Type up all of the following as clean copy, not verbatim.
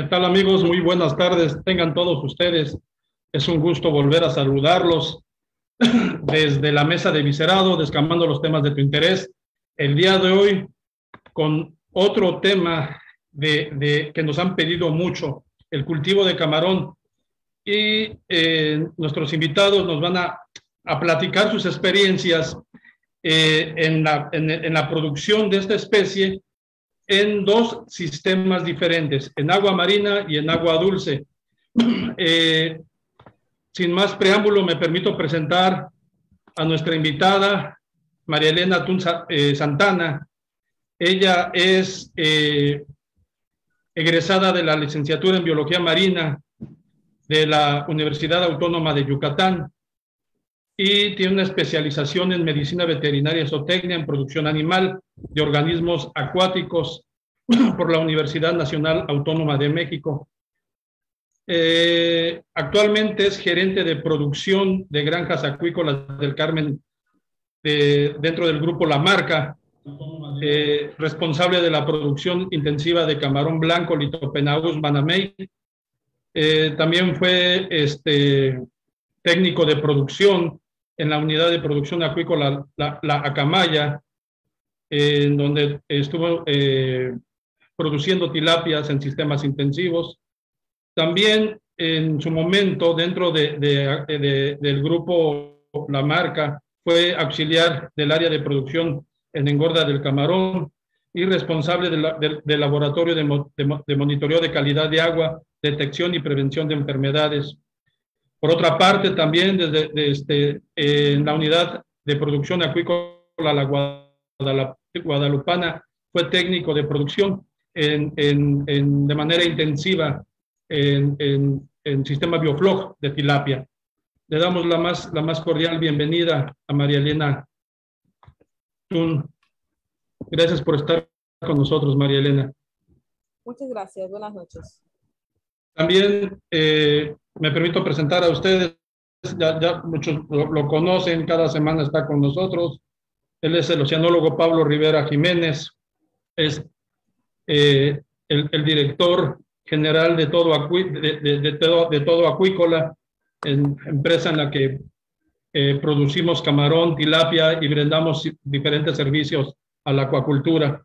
¿Qué tal, amigos? Muy buenas tardes. Tengan todos ustedes. Es un gusto volver a saludarlos desde la mesa de Viscerado, descamando los temas de tu interés. El día de hoy con otro tema que nos han pedido mucho, el cultivo de camarón. Y nuestros invitados nos van a platicar sus experiencias en la producción de esta especie en dos sistemas diferentes, en agua marina y en agua dulce. Sin más preámbulo, me permito presentar a nuestra invitada, María Elena Tun Santana. Ella es egresada de la licenciatura en Biología Marina de la Universidad Autónoma de Yucatán y tiene una especialización en Medicina Veterinaria y Zootecnia en Producción Animal de Organismos Acuáticos por la Universidad Nacional Autónoma de México. Actualmente es gerente de producción de granjas acuícolas del Carmen dentro del grupo La Marca, responsable de la producción intensiva de camarón blanco Lithopenaeus manamey. También fue técnico de producción en la unidad de producción acuícola la Acamaya, en donde estuvo produciendo tilapias en sistemas intensivos. También en su momento dentro del grupo La Marca fue auxiliar del área de producción en engorda del camarón y responsable del laboratorio de monitoreo de calidad de agua, detección y prevención de enfermedades. Por otra parte, también en la unidad de producción acuícola la Guadalupana fue técnico de producción de manera intensiva en sistema bioflog de tilapia. Le damos la más cordial bienvenida a María Elena Tun. Gracias por estar con nosotros, María Elena. Muchas gracias. Buenas noches. También me permito presentar a ustedes, ya muchos lo conocen, cada semana está con nosotros. Él es el oceanólogo Pablo Rivera Jiménez, es el director general de todo Acuícola, empresa en la que producimos camarón, tilapia y brindamos diferentes servicios a la acuacultura.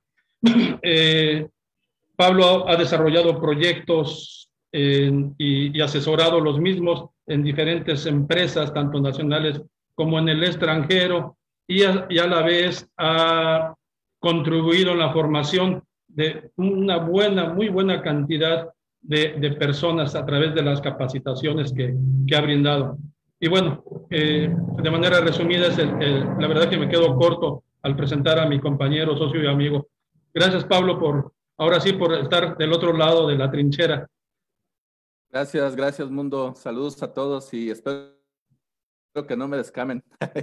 Pablo ha desarrollado proyectos y asesorado los mismos en diferentes empresas, tanto nacionales como en el extranjero, y a la vez ha contribuido en la formación de una muy buena cantidad de personas a través de las capacitaciones que ha brindado. Y bueno, de manera resumida, la verdad que me quedo corto al presentar a mi compañero, socio y amigo. Gracias, Pablo, ahora sí, por estar del otro lado de la trinchera. Gracias, mundo. Saludos a todos y espero que no me descamen.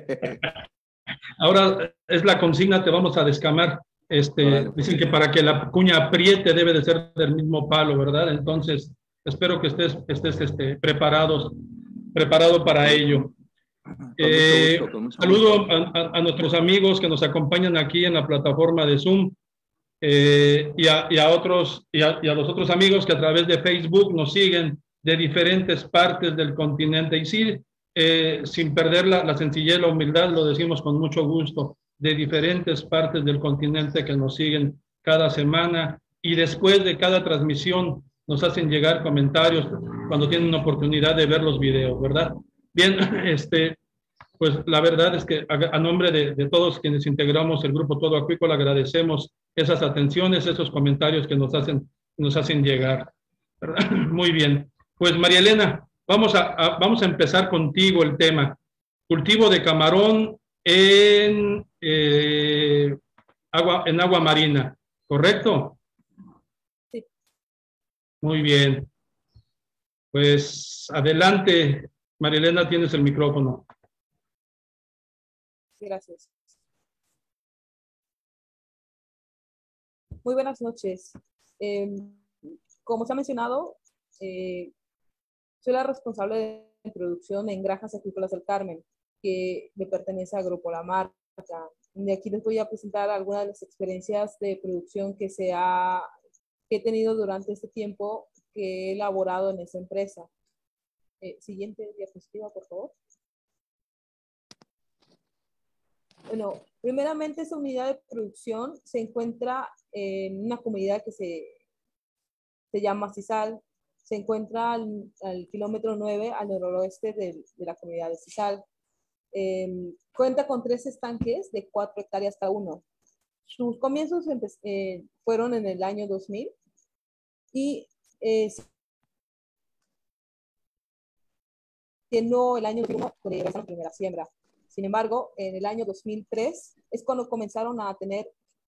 Ahora es la consigna, te vamos a descamar. Dicen que para que la cuña apriete debe de ser del mismo palo, ¿verdad? Entonces, espero que estés preparado para ello. Con mucho saludo gusto. a nuestros amigos que nos acompañan aquí en la plataforma de Zoom y a los otros amigos que a través de Facebook nos siguen de diferentes partes del continente. Y sí, sin perder la sencillez, la humildad, lo decimos con mucho gusto, de diferentes partes del continente que nos siguen cada semana y después de cada transmisión nos hacen llegar comentarios cuando tienen una oportunidad de ver los videos, ¿verdad? Bien, pues la verdad es que a nombre de todos quienes integramos el grupo Todo Acuícola agradecemos esas atenciones, esos comentarios que nos hacen llegar, ¿verdad? Muy bien. Pues María Elena, vamos a empezar contigo el tema. Cultivo de camarón en agua marina, ¿correcto? Sí. Muy bien. Pues adelante, María Elena, tienes el micrófono. Gracias. Muy buenas noches. Como se ha mencionado, soy la responsable de producción en Granjas Acuícolas del Carmen, que le pertenece al Grupo La Marca. De aquí les voy a presentar algunas de las experiencias de producción que he tenido durante este tiempo que he elaborado en esa empresa. Siguiente diapositiva, por favor. Bueno, primeramente esa unidad de producción se encuentra en una comunidad que se llama Sisal. Se encuentra al kilómetro 9 al noroeste de la comunidad de Sisal. Cuenta con 3 estanques de 4 hectáreas cada uno. Sus comienzos fueron en el año 2000 y siendo el año 2001 con la primera siembra. Sin embargo, en el año 2003 es cuando comenzaron a tener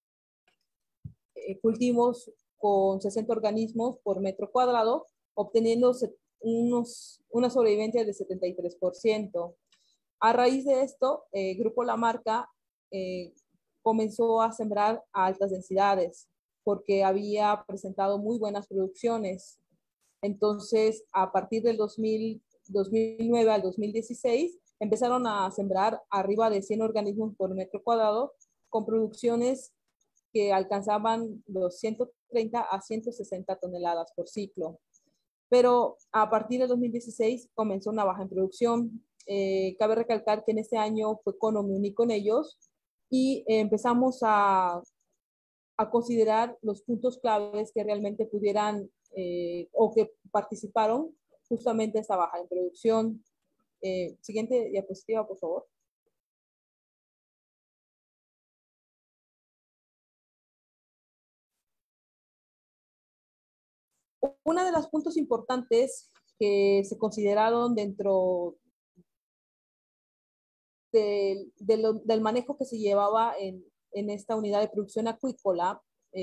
cultivos con 60 organismos por metro cuadrado, obteniendo una sobrevivencia de 73%. A raíz de esto, Grupo La Marca comenzó a sembrar a altas densidades porque había presentado muy buenas producciones. Entonces, a partir del 2009 al 2016, empezaron a sembrar arriba de 100 organismos por metro cuadrado con producciones que alcanzaban los 130 a 160 toneladas por ciclo. Pero a partir del 2016 comenzó una baja en producción. Cabe recalcar que en este año fue cuando me uní con ellos y empezamos a considerar los puntos claves que realmente pudieran o que participaron justamente esta baja en producción. Siguiente diapositiva, por favor. Uno de los puntos importantes que se consideraron dentro del manejo que se llevaba en esta unidad de producción acuícola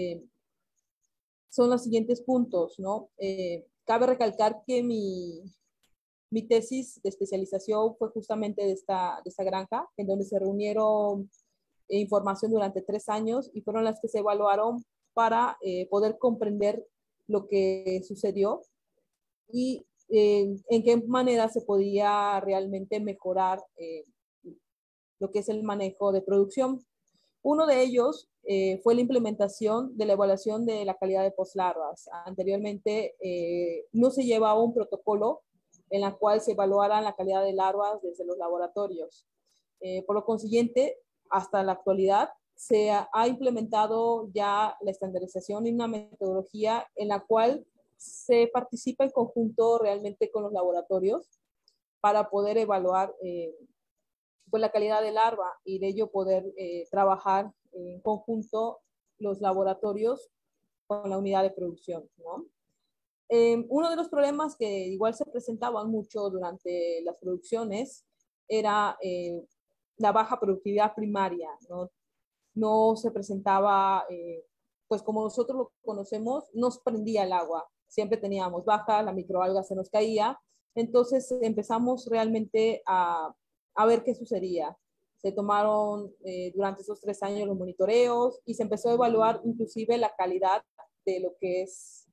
son los siguientes puntos, ¿no? Cabe recalcar que mi tesis de especialización fue justamente de esta granja, en donde se reunieron información durante 3 años y fueron las que se evaluaron para poder comprender lo que sucedió y en qué manera se podía realmente mejorar lo que es el manejo de producción. Uno de ellos fue la implementación de la evaluación de la calidad de postlarvas. Anteriormente no se llevaba un protocolo en la cual se evaluaran la calidad de larvas desde los laboratorios. Por lo consiguiente, hasta la actualidad se ha implementado ya la estandarización y una metodología en la cual se participa en conjunto realmente con los laboratorios para poder evaluar pues la calidad de larva y de ello poder trabajar en conjunto los laboratorios con la unidad de producción, ¿no? Uno de los problemas que igual se presentaban mucho durante las producciones era la baja productividad primaria, ¿no? No se presentaba, pues como nosotros lo conocemos, nos prendía el agua. Siempre teníamos baja, la microalga se nos caía. Entonces empezamos realmente a ver qué sucedía. Se tomaron durante esos 3 años los monitoreos y se empezó a evaluar inclusive la calidad de lo que es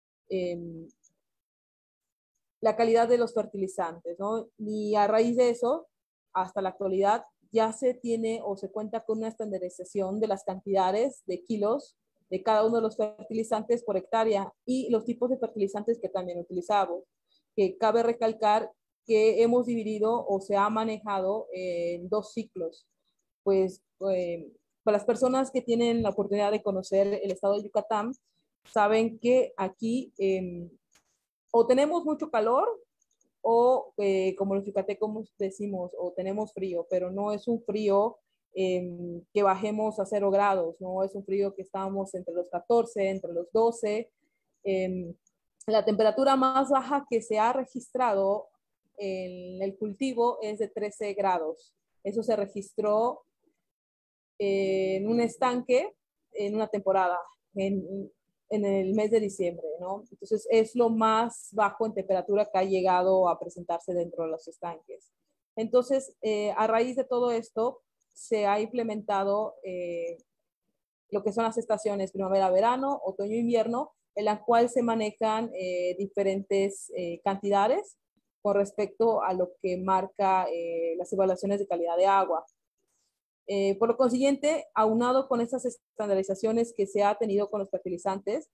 la calidad de los fertilizantes, ¿no? Y a raíz de eso, hasta la actualidad, ya se tiene o se cuenta con una estandarización de las cantidades de kilos de cada uno de los fertilizantes por hectárea y los tipos de fertilizantes que también utilizamos. Que cabe recalcar que hemos dividido o se ha manejado en 2 ciclos. Pues para las personas que tienen la oportunidad de conocer el estado de Yucatán, saben que aquí o tenemos mucho calor o como los yucatecos decimos, o tenemos frío, pero no es un frío que bajemos a 0 grados, no es un frío que estamos entre los 14, entre los 12. La temperatura más baja que se ha registrado en el cultivo es de 13 grados. Eso se registró en un estanque en una temporada, en el mes de diciembre, ¿no? Entonces es lo más bajo en temperatura que ha llegado a presentarse dentro de los estanques. Entonces, a raíz de todo esto, se ha implementado lo que son las estaciones primavera-verano, otoño-invierno, en la cual se manejan diferentes cantidades con respecto a lo que marca las evaluaciones de calidad de agua. Por lo consiguiente, aunado con esas estandarizaciones que se ha tenido con los fertilizantes,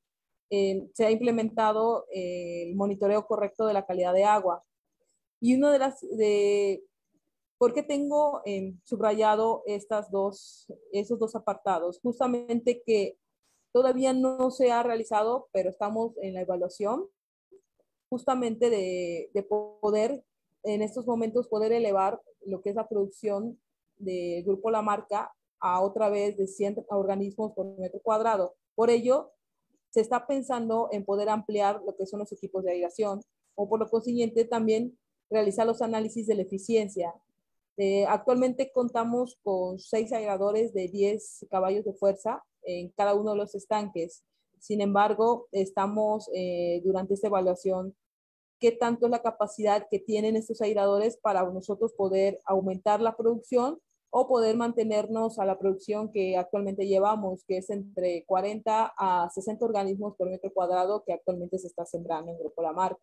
se ha implementado el monitoreo correcto de la calidad de agua. Y una ¿por qué tengo subrayado esos dos apartados? Justamente que todavía no se ha realizado, pero estamos en la evaluación, justamente de poder, en estos momentos, poder elevar lo que es la producción del Grupo La Marca a otra vez de 100 organismos por metro cuadrado. Por ello, se está pensando en poder ampliar lo que son los equipos de aireación o por lo consiguiente también realizar los análisis de la eficiencia. Actualmente contamos con 6 aeradores de 10 caballos de fuerza en cada uno de los estanques. Sin embargo, estamos durante esta evaluación qué tanto es la capacidad que tienen estos airadores para nosotros poder aumentar la producción o poder mantenernos a la producción que actualmente llevamos, que es entre 40 a 60 organismos por metro cuadrado que actualmente se está sembrando en Grupo La Marca.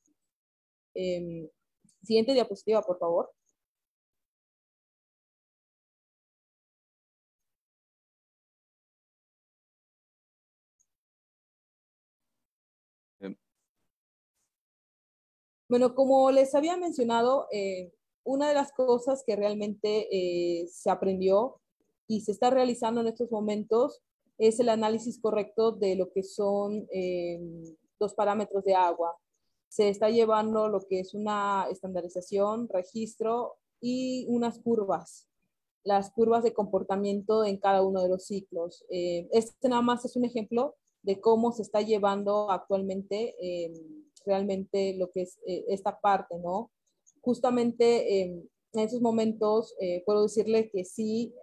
Siguiente diapositiva, por favor. Bueno, como les había mencionado, una de las cosas que realmente se aprendió y se está realizando en estos momentos es el análisis correcto de lo que son los parámetros de agua. Se está llevando lo que es una estandarización, registro y unas curvas, las curvas de comportamiento en cada uno de los ciclos. Este nada más es un ejemplo de cómo se está llevando actualmente realmente lo que es esta parte, ¿no? Justamente en esos momentos puedo decirle que sí,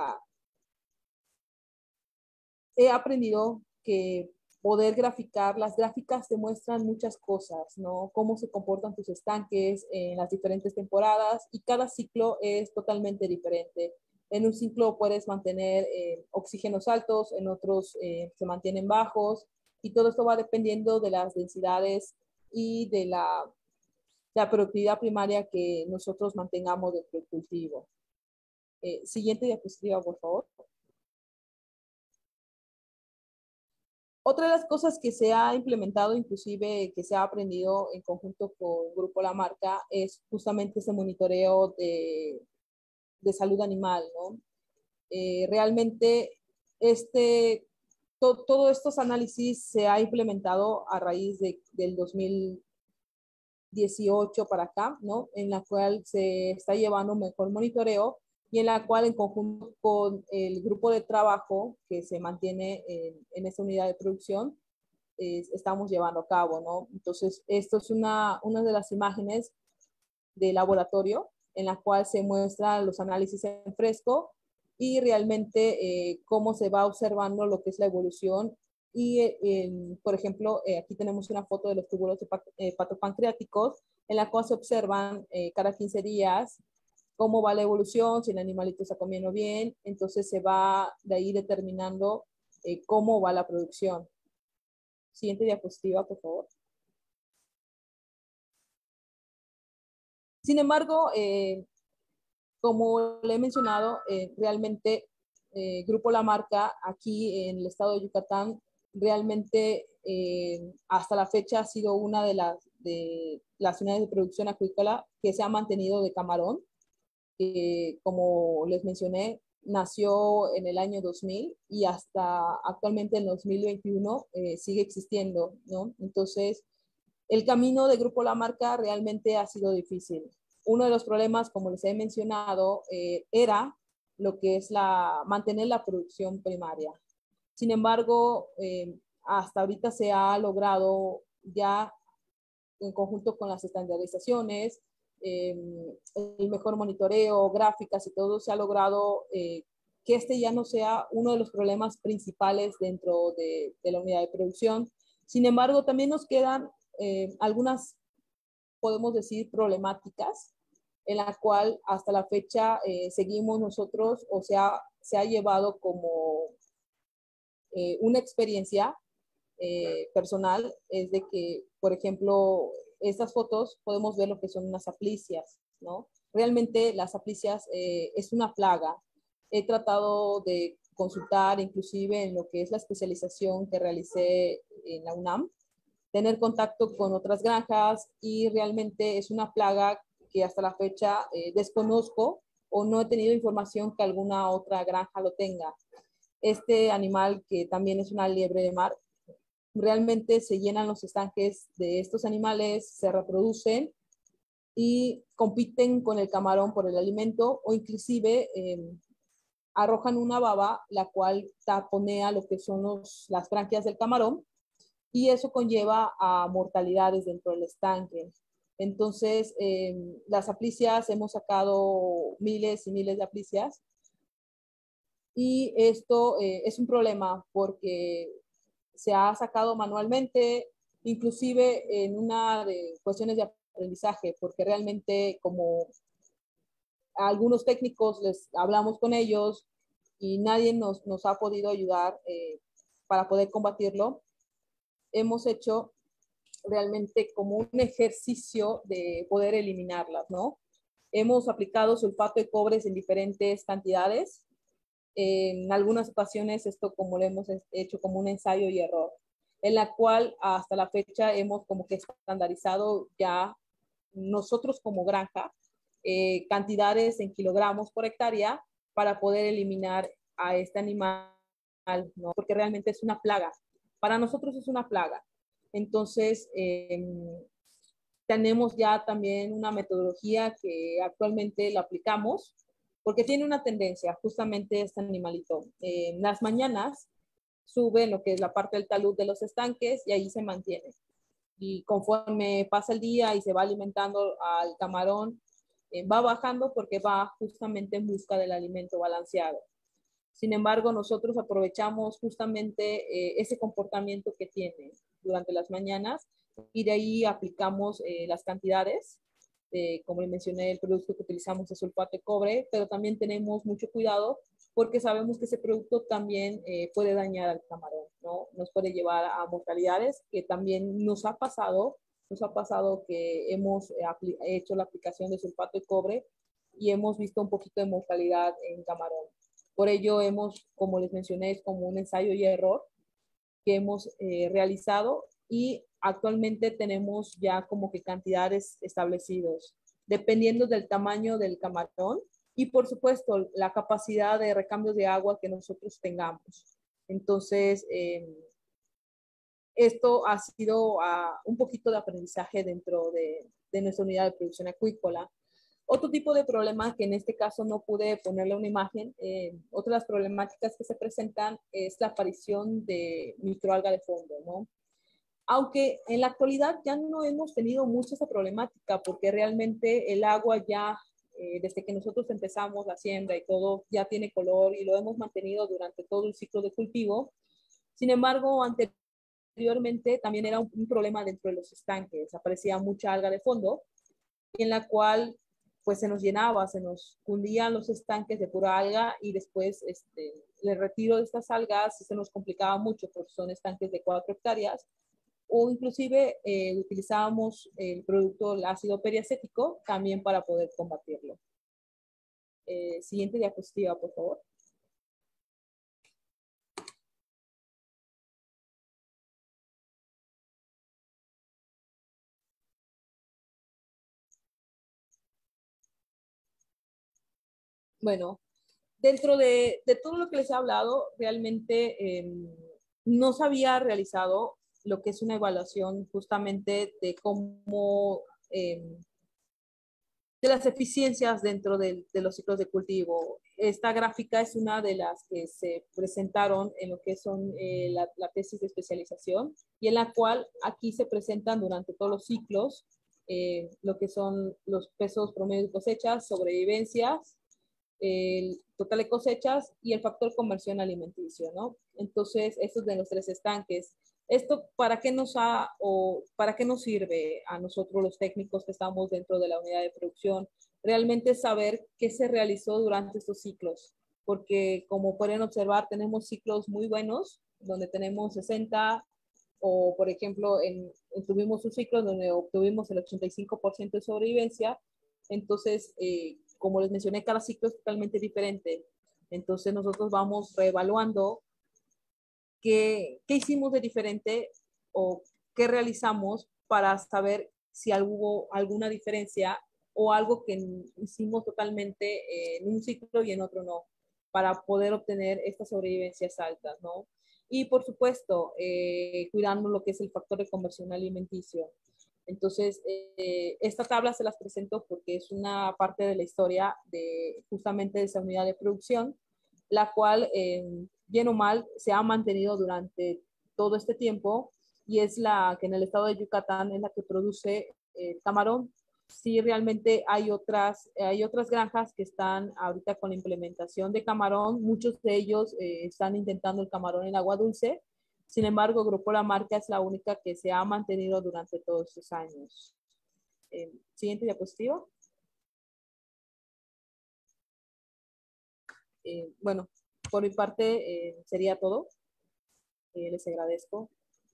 he aprendido que poder graficar, las gráficas te muestran muchas cosas, ¿no? Cómo se comportan tus estanques en las diferentes temporadas y cada ciclo es totalmente diferente. En un ciclo puedes mantener oxígenos altos, en otros se mantienen bajos y todo esto va dependiendo de las densidades y de la productividad primaria que nosotros mantengamos dentro del cultivo. Siguiente diapositiva, por favor. Otra de las cosas que se ha implementado, inclusive que se ha aprendido en conjunto con Grupo La Marca, es justamente ese monitoreo de salud animal, ¿no? Realmente todos estos análisis se ha implementado a raíz del 2018 para acá, ¿no? En la cual se está llevando un mejor monitoreo y en la cual en conjunto con el grupo de trabajo que se mantiene en esta unidad de producción, estamos llevando a cabo, ¿no? Entonces, esto es una de las imágenes de laboratorio en la cual se muestran los análisis en fresco y realmente cómo se va observando lo que es la evolución. Y, por ejemplo, aquí tenemos una foto de los túbulos hepatopancreáticos en la cual se observan cada 15 días cómo va la evolución, si el animalito está comiendo bien, entonces se va de ahí determinando cómo va la producción. Siguiente diapositiva, por favor. Sin embargo, como le he mencionado, realmente Grupo La Marca aquí en el estado de Yucatán realmente hasta la fecha ha sido una de las unidades de producción acuícola que se ha mantenido de camarón. Como les mencioné, nació en el año 2000 y hasta actualmente en 2021 sigue existiendo, ¿no? Entonces, el camino de Grupo La Marca realmente ha sido difícil. Uno de los problemas, como les he mencionado, era lo que es mantener la producción primaria. Sin embargo, hasta ahorita se ha logrado ya en conjunto con las estandarizaciones, el mejor monitoreo, gráficas y todo, se ha logrado que este ya no sea uno de los problemas principales dentro de la unidad de producción. Sin embargo, también nos quedan algunas, podemos decir, problemáticas en la cual hasta la fecha seguimos nosotros o se ha llevado como una experiencia personal, es de que, por ejemplo, estas fotos podemos ver lo que son unas aplicias, ¿no? Realmente las aplicias es una plaga. He tratado de consultar inclusive en lo que es la especialización que realicé en la UNAM, tener contacto con otras granjas, y realmente es una plaga que hasta la fecha desconozco o no he tenido información que alguna otra granja lo tenga. Este animal, que también es una liebre de mar, realmente se llenan los estanques de estos animales, se reproducen y compiten con el camarón por el alimento, o inclusive arrojan una baba la cual taponea lo que son las branquias del camarón, y eso conlleva a mortalidades dentro del estanque. Entonces, las aplicias, hemos sacado miles y miles de aplicias, y esto es un problema porque se ha sacado manualmente, inclusive en una de cuestiones de aprendizaje, porque realmente como algunos técnicos les hablamos con ellos y nadie nos ha podido ayudar para poder combatirlo, hemos hecho realmente como un ejercicio de poder eliminarlas, ¿no? Hemos aplicado sulfato de cobre en diferentes cantidades. En algunas ocasiones esto como lo hemos hecho como un ensayo y error, en la cual hasta la fecha hemos como que estandarizado ya nosotros como granja cantidades en kilogramos por hectárea para poder eliminar a este animal, ¿no? Porque realmente es una plaga. Para nosotros es una plaga. Entonces, tenemos ya también una metodología que actualmente la aplicamos, porque tiene una tendencia, justamente este animalito. En las mañanas sube lo que es la parte del talud de los estanques y ahí se mantiene. Y conforme pasa el día y se va alimentando al camarón, va bajando porque va justamente en busca del alimento balanceado. Sin embargo, nosotros aprovechamos justamente ese comportamiento que tiene durante las mañanas, y de ahí aplicamos las cantidades. Como les mencioné, el producto que utilizamos es sulfato de cobre, pero también tenemos mucho cuidado porque sabemos que ese producto también puede dañar al camarón, ¿no? Nos puede llevar a mortalidades, que también nos ha pasado que hemos hecho la aplicación de sulfato de cobre y hemos visto un poquito de mortalidad en camarón. Por ello hemos, como les mencioné, es como un ensayo y error que hemos realizado, y actualmente tenemos ya como que cantidades establecidos, dependiendo del tamaño del camarón y por supuesto la capacidad de recambio de agua que nosotros tengamos. Entonces, esto ha sido un poquito de aprendizaje dentro de nuestra unidad de producción acuícola. Otro tipo de problema que en este caso no pude ponerle una imagen, otra de las problemáticas que se presentan es la aparición de microalga de fondo, ¿no? Aunque en la actualidad ya no hemos tenido mucho esa problemática porque realmente el agua ya, desde que nosotros empezamos la siembra y todo, ya tiene color y lo hemos mantenido durante todo el ciclo de cultivo. Sin embargo, anteriormente también era un problema dentro de los estanques, aparecía mucha alga de fondo en la cual pues se nos llenaba, se nos hundían los estanques de pura alga, y después el retiro de estas algas se nos complicaba mucho porque son estanques de 4 hectáreas, o inclusive utilizábamos el producto, el ácido periacético, también para poder combatirlo. Siguiente diapositiva, por favor. Bueno, dentro de todo lo que les he hablado, realmente no se había realizado lo que es una evaluación justamente de cómo, de las eficiencias dentro de los ciclos de cultivo. Esta gráfica es una de las que se presentaron en lo que son la tesis de especialización, y en la cual aquí se presentan durante todos los ciclos lo que son los pesos promedio de cosechas, sobrevivencias, el total de cosechas y el factor conversión alimenticio, ¿no? Entonces, estos de los 3 estanques. ¿Esto para qué nos para qué nos sirve a nosotros los técnicos que estamos dentro de la unidad de producción? Realmente saber qué se realizó durante estos ciclos, porque como pueden observar, tenemos ciclos muy buenos, donde tenemos 60, o por ejemplo, tuvimos un ciclo donde obtuvimos el 85% de sobrevivencia. Entonces, como les mencioné, cada ciclo es totalmente diferente. Entonces nosotros vamos reevaluando qué hicimos de diferente o qué realizamos para saber si hubo alguna diferencia o algo que hicimos totalmente en un ciclo y en otro no, para poder obtener estas sobrevivencias altas, ¿no? Y por supuesto, cuidando lo que es el factor de conversión alimenticio. Entonces, esta tabla se las presento porque es una parte de la historia de justamente de esa unidad de producción, la cual, bien o mal, se ha mantenido durante todo este tiempo y es la que en el estado de Yucatán es la que produce el camarón. Sí, realmente hay otras granjas que están ahorita con la implementación de camarón. Muchos de ellos están intentando el camarón en agua dulce. Sin embargo, Grupo La Marca es la única que se ha mantenido durante todos estos años. Siguiente diapositiva. Bueno, por mi parte sería todo. Les agradezco.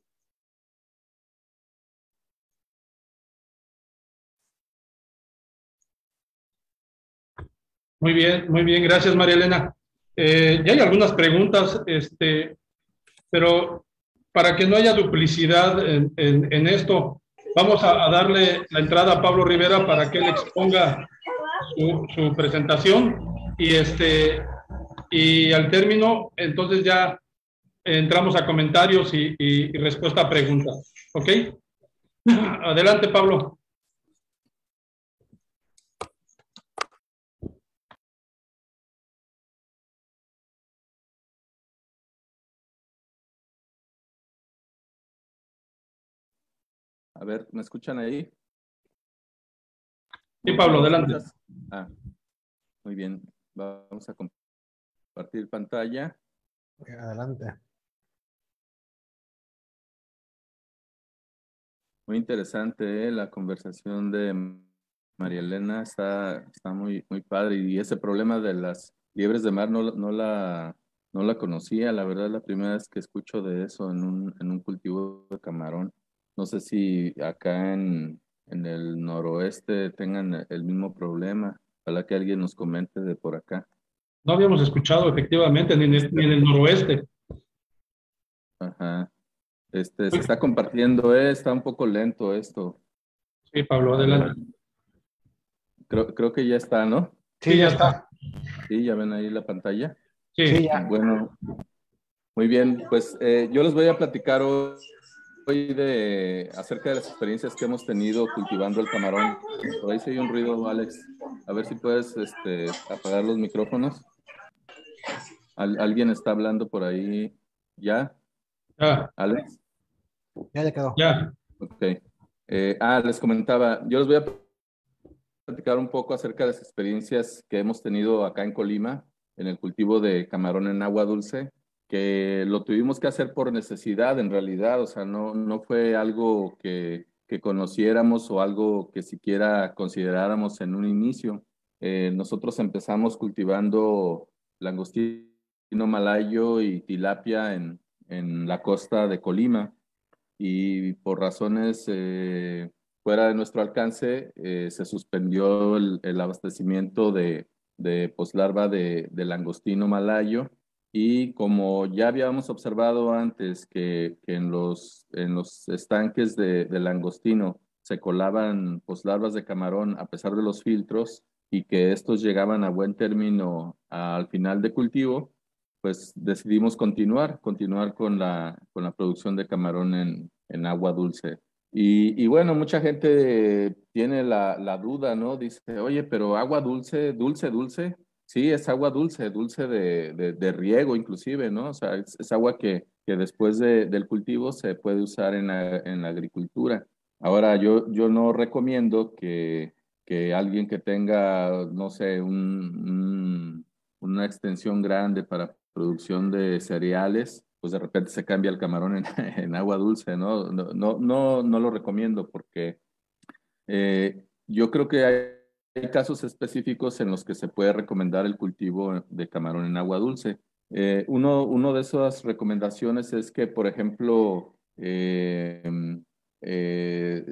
Muy bien, gracias María Elena. Ya hay algunas preguntas, pero para que no haya duplicidad en esto, vamos a darle la entrada a Pablo Rivera para que él exponga su presentación y al término, entonces ya entramos a comentarios y respuesta a preguntas. ¿Ok? Adelante, Pablo. A ver, ¿me escuchan ahí? Sí, Pablo, adelante. Ah, muy bien. Vamos a compartir pantalla. Adelante. Muy interesante, la conversación de María Elena. Está muy padre. Y ese problema de las liebres de mar no la conocía. La verdad, es la primera vez que escucho de eso en un cultivo de camarón. No sé si acá en el noroeste tengan el mismo problema. Ojalá que alguien nos comente de por acá. No habíamos escuchado efectivamente ni en el noroeste. Ajá. Se está compartiendo, está un poco lento esto. Sí, Pablo, adelante. Creo que ya está, ¿no? Sí, ya está. Sí, ya ven ahí la pantalla. Sí. ya. Bueno, muy bien. Pues yo les voy a platicar hoy acerca de las experiencias que hemos tenido cultivando el camarón. Por ahí sí hay un ruido, Alex. A ver si puedes apagar los micrófonos. ¿Alguien está hablando por ahí ya? Ya, ¿Alex? Ya quedó. ya. Ok. Les comentaba, yo les voy a platicar un poco acerca de las experiencias que hemos tenido acá en Colima en el cultivo de camarón en agua dulce, que lo tuvimos que hacer por necesidad en realidad, o sea, no fue algo que conociéramos o algo que siquiera consideráramos en un inicio. Nosotros empezamos cultivando langostino malayo y tilapia en la costa de Colima y por razones fuera de nuestro alcance se suspendió el abastecimiento de poslarva de langostino malayo y como ya habíamos observado antes que en los estanques de langostino se colaban poslarvas de camarón a pesar de los filtros y que estos llegaban a buen término al final de cultivo, pues decidimos continuar con la producción de camarón en agua dulce. Y bueno, mucha gente tiene la duda, ¿no? Dice, oye, pero agua dulce, dulce. Sí, es agua dulce, dulce de riego inclusive, ¿no? O sea, es agua que después del cultivo se puede usar en la agricultura. Ahora, yo no recomiendo que alguien que tenga, no sé, una extensión grande para producción de cereales, pues de repente se cambia el camarón en agua dulce, ¿no? No lo recomiendo porque yo creo que hay casos específicos en los que se puede recomendar el cultivo de camarón en agua dulce. Uno de esas recomendaciones es que, por ejemplo, eh,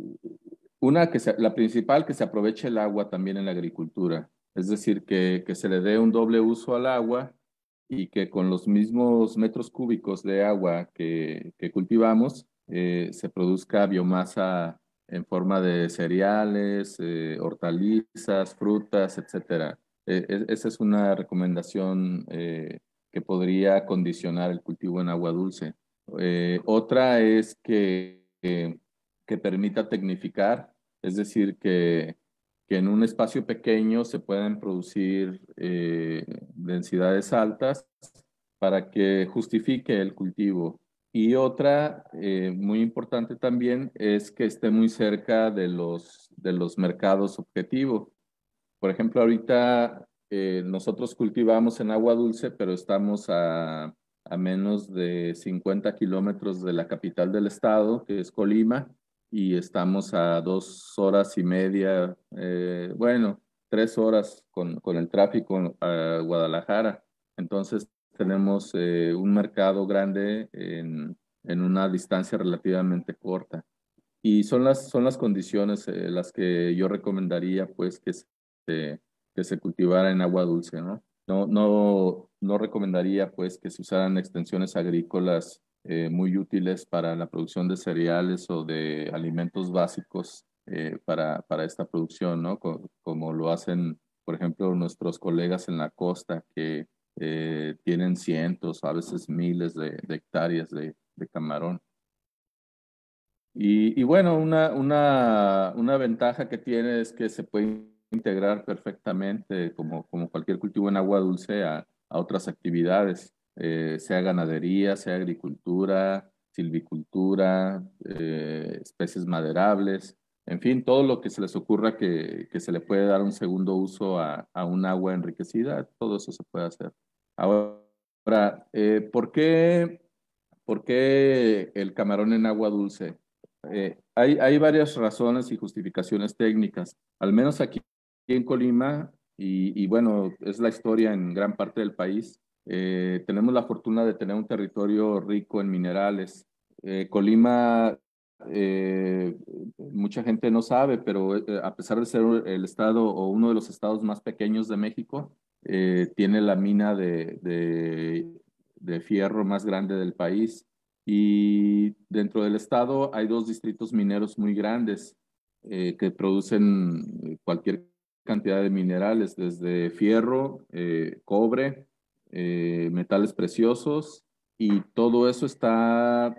la principal, que se aproveche el agua también en la agricultura. Es decir, que se le dé un doble uso al agua y que con los mismos metros cúbicos de agua que cultivamos, se produzca biomasa en forma de cereales, hortalizas, frutas, etcétera. Esa es una recomendación que podría condicionar el cultivo en agua dulce. Otra es que permita tecnificar, es decir, que en un espacio pequeño se puedan producir densidades altas para que justifique el cultivo. Y otra muy importante también es que esté muy cerca de los mercados objetivo. Por ejemplo, ahorita nosotros cultivamos en agua dulce, pero estamos a menos de 50 kilómetros de la capital del estado, que es Colima, y estamos a 2 horas y media, bueno, 3 horas con el tráfico a Guadalajara. Entonces, tenemos un mercado grande en una distancia relativamente corta. Y son las condiciones las que yo recomendaría, pues, que se cultivara en agua dulce, ¿no? No recomendaría, pues, que se usaran extensiones agrícolas muy útiles para la producción de cereales o de alimentos básicos para esta producción, ¿no? Como lo hacen, por ejemplo, nuestros colegas en la costa que tienen cientos, a veces miles de hectáreas de camarón. Y bueno, una ventaja que tiene es que se puede integrar perfectamente como cualquier cultivo en agua dulce a otras actividades, sea ganadería, sea agricultura, silvicultura, especies maderables, en fin, todo lo que se les ocurra que se le puede dar un segundo uso a un agua enriquecida, todo eso se puede hacer. Ahora, por qué el camarón en agua dulce? Hay varias razones y justificaciones técnicas, al menos aquí en Colima, y bueno, es la historia en gran parte del país. Tenemos la fortuna de tener un territorio rico en minerales. Colima, eh, mucha gente no sabe, pero a pesar de ser el estado o uno de los estados más pequeños de México, tiene la mina de fierro más grande del país. Y dentro del estado hay dos distritos mineros muy grandes que producen cualquier cantidad de minerales, desde fierro, cobre, metales preciosos, y todo eso está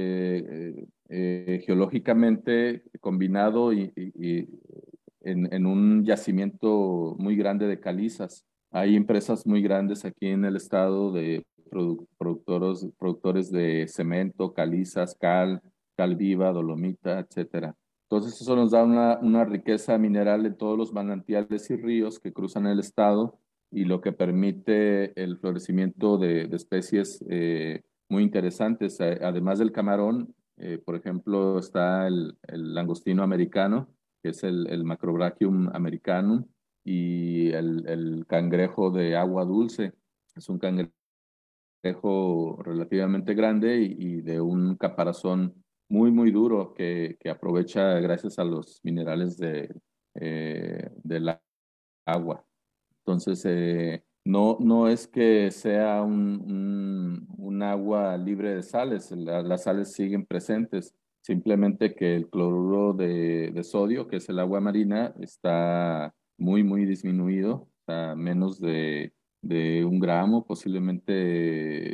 geológicamente combinado y en un yacimiento muy grande de calizas. Hay empresas muy grandes aquí en el estado de productores de cemento, calizas, cal viva, dolomita, etcétera. Entonces eso nos da una riqueza mineral en todos los manantiales y ríos que cruzan el estado y lo que permite el florecimiento de especies muy interesantes. Además del camarón, por ejemplo, está el langostino americano, que es el Macrobrachium americanum, y el cangrejo de agua dulce. Es un cangrejo relativamente grande y de un caparazón muy duro que aprovecha gracias a los minerales del agua. Entonces, no es que sea un agua libre de sales, las sales siguen presentes, simplemente que el cloruro de sodio, que es el agua marina, está muy disminuido, a menos de 1 gramo, posiblemente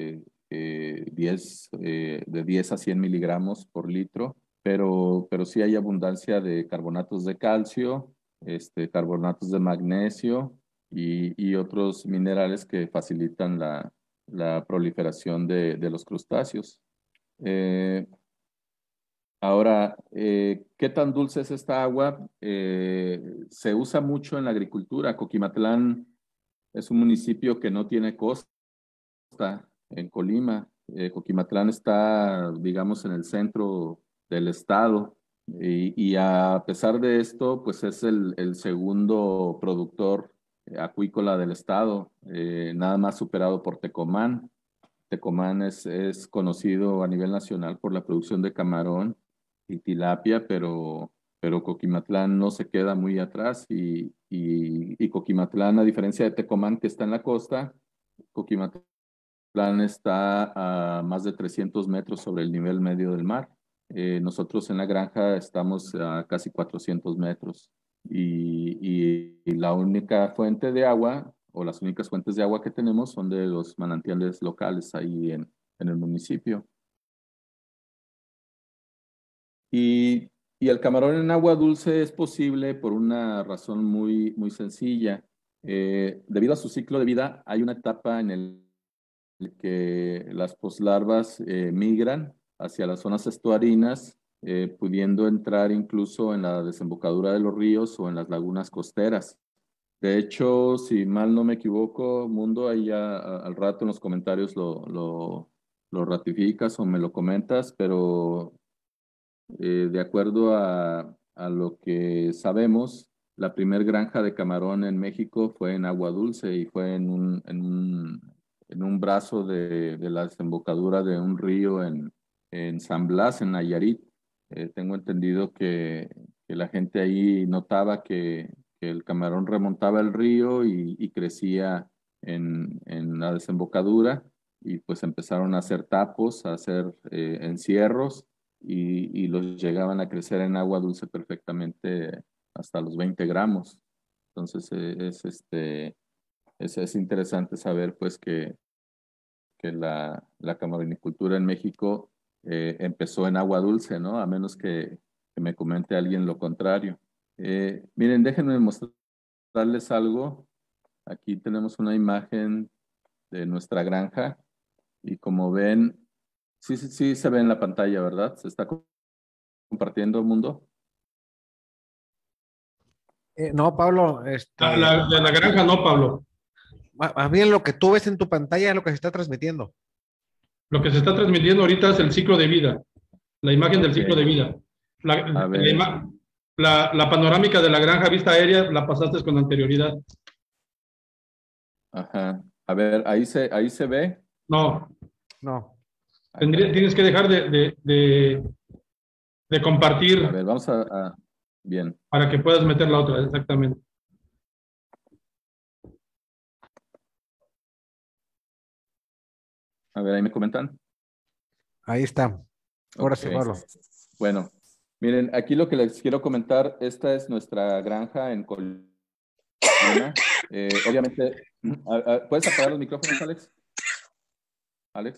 10 a 100 miligramos por litro, pero sí hay abundancia de carbonatos de calcio, carbonatos de magnesio y otros minerales que facilitan la proliferación de los crustáceos. Eh, Ahora, ¿qué tan dulce es esta agua? Se usa mucho en la agricultura. Coquimatlán es un municipio que no tiene costa en Colima. Coquimatlán está, digamos, en el centro del estado. Y a pesar de esto, pues es el segundo productor acuícola del estado, nada más superado por Tecomán. Tecomán es conocido a nivel nacional por la producción de camarón y tilapia, pero Coquimatlán no se queda muy atrás y Coquimatlán, a diferencia de Tecomán, que está en la costa, Coquimatlán plan está a más de 300 metros sobre el nivel medio del mar. Nosotros en la granja estamos a casi 400 metros y la única fuente de agua o las únicas fuentes de agua que tenemos son de los manantiales locales ahí en el municipio. Y, y el camarón en agua dulce es posible por una razón muy sencilla. Debido a su ciclo de vida, hay una etapa en el que las poslarvas migran hacia las zonas estuarinas, pudiendo entrar incluso en la desembocadura de los ríos o en las lagunas costeras. De hecho, si mal no me equivoco, Mundo, ahí ya al rato en los comentarios lo ratificas o me lo comentas, pero de acuerdo a lo que sabemos, la primer granja de camarón en México fue en agua dulce y fue en un brazo de la desembocadura de un río en San Blas, en Nayarit. Tengo entendido que la gente ahí notaba que el camarón remontaba el río y crecía en la desembocadura y pues empezaron a hacer tapos, a hacer encierros y los llegaban a crecer en agua dulce perfectamente hasta los 20 gramos. Entonces es interesante saber pues que la camaronicultura en México empezó en agua dulce, ¿no? A menos que me comente alguien lo contrario. Miren, déjenme mostrarles algo. Aquí tenemos una imagen de nuestra granja y como ven, sí se ve en la pantalla, ¿verdad? Se está compartiendo el mundo. No, Pablo, De la granja no, Pablo. más bien lo que tú ves en tu pantalla es lo que se está transmitiendo. Lo que se está transmitiendo ahorita es el ciclo de vida, la imagen del Ok. ciclo de vida. A ver. La panorámica de la granja vista aérea la pasaste con anterioridad. Ajá. A ver, ahí se ve. No, No. Ah, tienes que dejar de compartir a ver, vamos bien. para que puedas meter la otra, exactamente. A ver, ahí me comentan. Ahí está. Ahora sí, Ok. Pablo. Bueno, miren, aquí lo que les quiero comentar, esta es nuestra granja en Colima. Obviamente, ¿puedes apagar los micrófonos, Alex? Alex.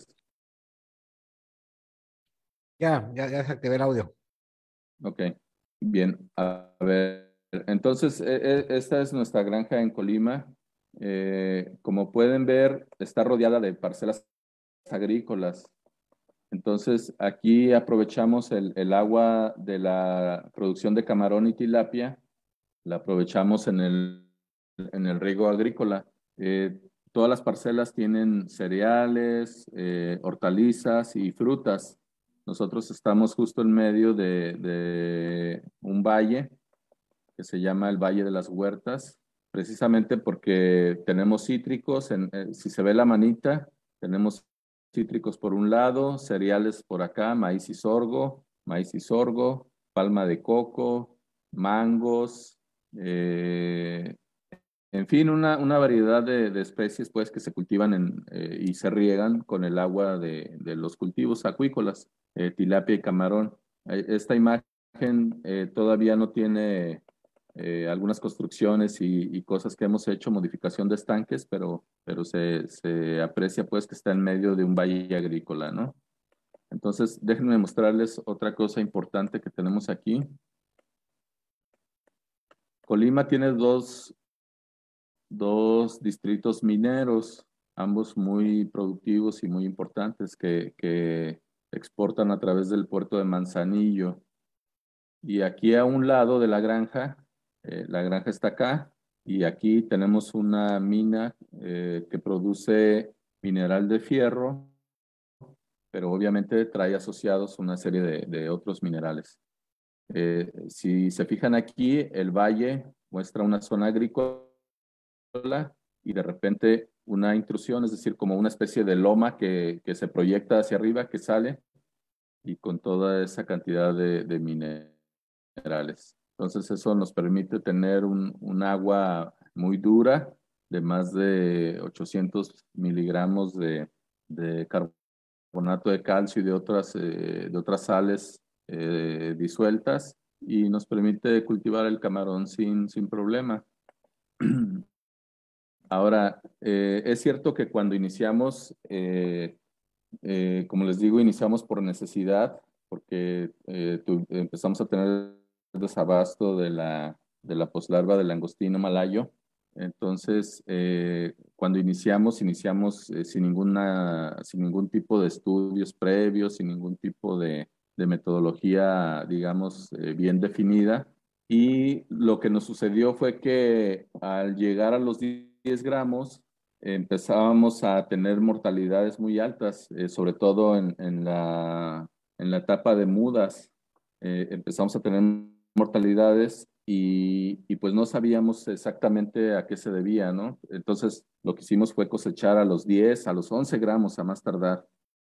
Ya desactivé el audio. Ok, bien. A ver, entonces, esta es nuestra granja en Colima. Como pueden ver, está rodeada de parcelas agrícolas. Entonces, aquí aprovechamos el agua de la producción de camarón y tilapia, la aprovechamos en el riego agrícola. Todas las parcelas tienen cereales, hortalizas y frutas. Nosotros estamos justo en medio de un valle que se llama el Valle de las Huertas, precisamente porque tenemos cítricos, si se ve la manita, tenemos cítricos por un lado, cereales por acá, maíz y sorgo, palma de coco, mangos, eh, en fin, una variedad de especies pues que se cultivan y se riegan con el agua de los cultivos acuícolas, tilapia y camarón. Esta imagen todavía no tiene algunas construcciones y cosas que hemos hecho, modificación de estanques, pero se aprecia pues que está en medio de un valle agrícola, ¿no? Entonces, déjenme mostrarles otra cosa importante que tenemos aquí. Colima tiene dos distritos mineros, ambos muy productivos y muy importantes que exportan a través del puerto de Manzanillo. Y aquí a un lado de la granja está acá, y aquí tenemos una mina que produce mineral de fierro, pero obviamente trae asociados una serie de otros minerales. Si se fijan aquí, el valle muestra una zona agrícola y de repente una intrusión, es decir, como una especie de loma que se proyecta hacia arriba, que sale, y con toda esa cantidad de minerales. Entonces eso nos permite tener un agua muy dura de más de 800 miligramos de carbonato de calcio y de otras sales disueltas, y nos permite cultivar el camarón sin problema. Ahora, es cierto que cuando iniciamos, como les digo, iniciamos por necesidad, porque empezamos a tener desabasto de la poslarva del langostino malayo. Entonces, cuando iniciamos sin ningún tipo de estudios previos, sin ningún tipo de metodología, digamos, bien definida. Y lo que nos sucedió fue que al llegar a los 10 gramos, empezábamos a tener mortalidades muy altas, sobre todo en la etapa de mudas. Empezamos a tener mortalidades y pues no sabíamos exactamente a qué se debía, ¿no? Entonces lo que hicimos fue cosechar a los 10, a los 11 gramos a más tardar,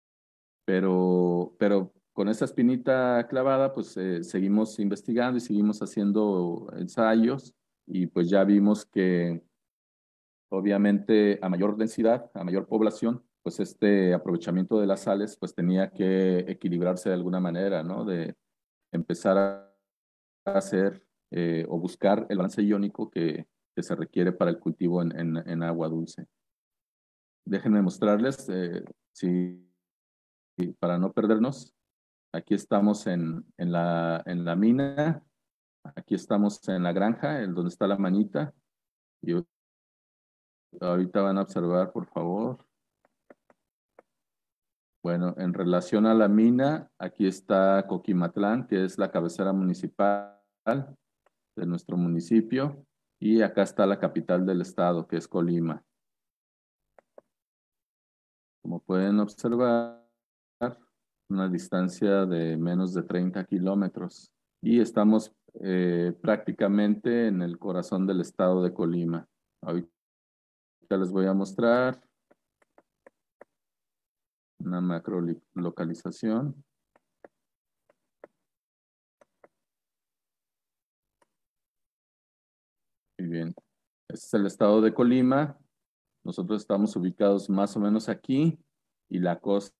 pero con esa espinita clavada, pues seguimos investigando y seguimos haciendo ensayos, y pues ya vimos que obviamente a mayor densidad, a mayor población, pues este aprovechamiento de las sales pues tenía que equilibrarse de alguna manera, ¿no? De empezar a hacer o buscar el balance iónico que se requiere para el cultivo en agua dulce. Déjenme mostrarles, para no perdernos. Aquí estamos en la mina, aquí estamos en la granja, donde está la manita, y ahorita van a observar, por favor. Bueno, en relación a la mina, aquí está Coquimatlán, que es la cabecera municipal de nuestro municipio, y acá está la capital del estado, que es Colima. Como pueden observar, una distancia de menos de 30 kilómetros, y estamos prácticamente en el corazón del estado de Colima. Ahorita les voy a mostrar una macro localización. Muy bien. Este es el estado de Colima. Nosotros estamos ubicados más o menos aquí, y la costa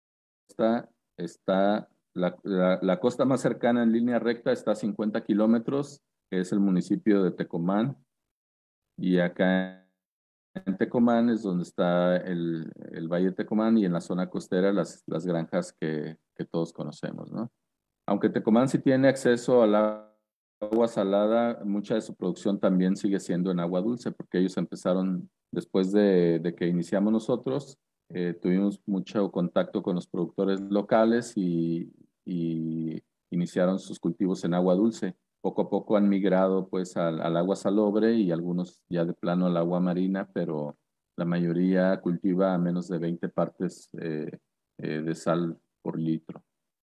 está, la costa más cercana en línea recta está a 50 kilómetros, que es el municipio de Tecomán, y acá en Tecomán es donde está el Valle de Tecomán, y en la zona costera las granjas que todos conocemos, ¿no? Aunque Tecomán sí tiene acceso al agua salada, mucha de su producción también sigue siendo en agua dulce, porque ellos empezaron después de que iniciamos nosotros. Tuvimos mucho contacto con los productores locales y iniciaron sus cultivos en agua dulce. Poco a poco han migrado pues al agua salobre, y algunos ya de plano al agua marina, pero la mayoría cultiva a menos de 20 partes de sal por litro.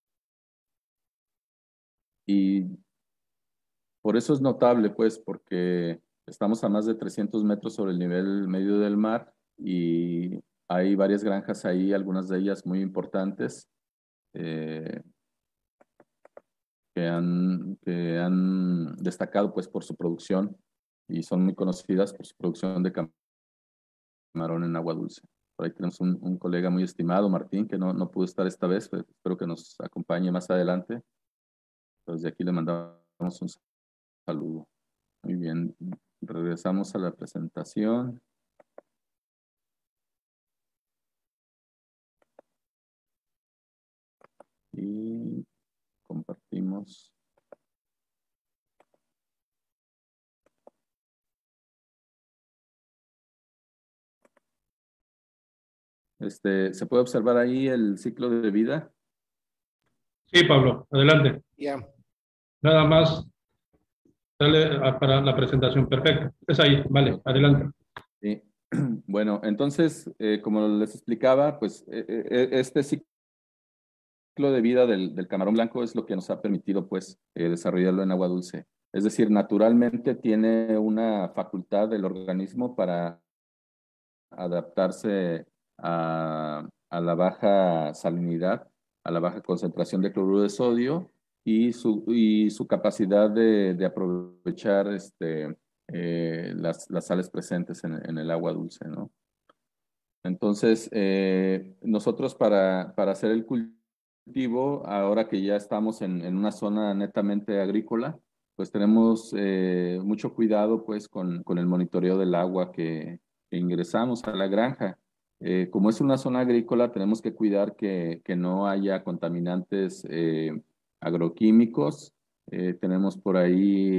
Y por eso es notable, pues, porque estamos a más de 300 metros sobre el nivel medio del mar, y hay varias granjas ahí, algunas de ellas muy importantes, eh, que han destacado pues por su producción, y son muy conocidas por su producción de camarón en agua dulce. Por ahí tenemos un colega muy estimado, Martín, que no pudo estar esta vez, pero espero que nos acompañe más adelante. Entonces de aquí le mandamos un saludo. Muy bien, regresamos a la presentación. Y compartimos. ¿Se puede observar ahí el ciclo de vida? Sí, Pablo, adelante. Ya. Nada más, dale para la presentación. Perfecto. Es ahí, vale, adelante. Sí. Bueno, entonces, como les explicaba, pues este ciclo de vida del camarón blanco es lo que nos ha permitido pues desarrollarlo en agua dulce. Es decir, naturalmente tiene una facultad del organismo para adaptarse a la baja salinidad, a la baja concentración de cloruro de sodio, y su capacidad de aprovechar las sales presentes en el agua dulce, ¿no? Entonces, nosotros para hacer el cultivo, ahora que ya estamos en una zona netamente agrícola, pues tenemos mucho cuidado pues con el monitoreo del agua que ingresamos a la granja. Como es una zona agrícola, tenemos que cuidar que no haya contaminantes agroquímicos. Tenemos por ahí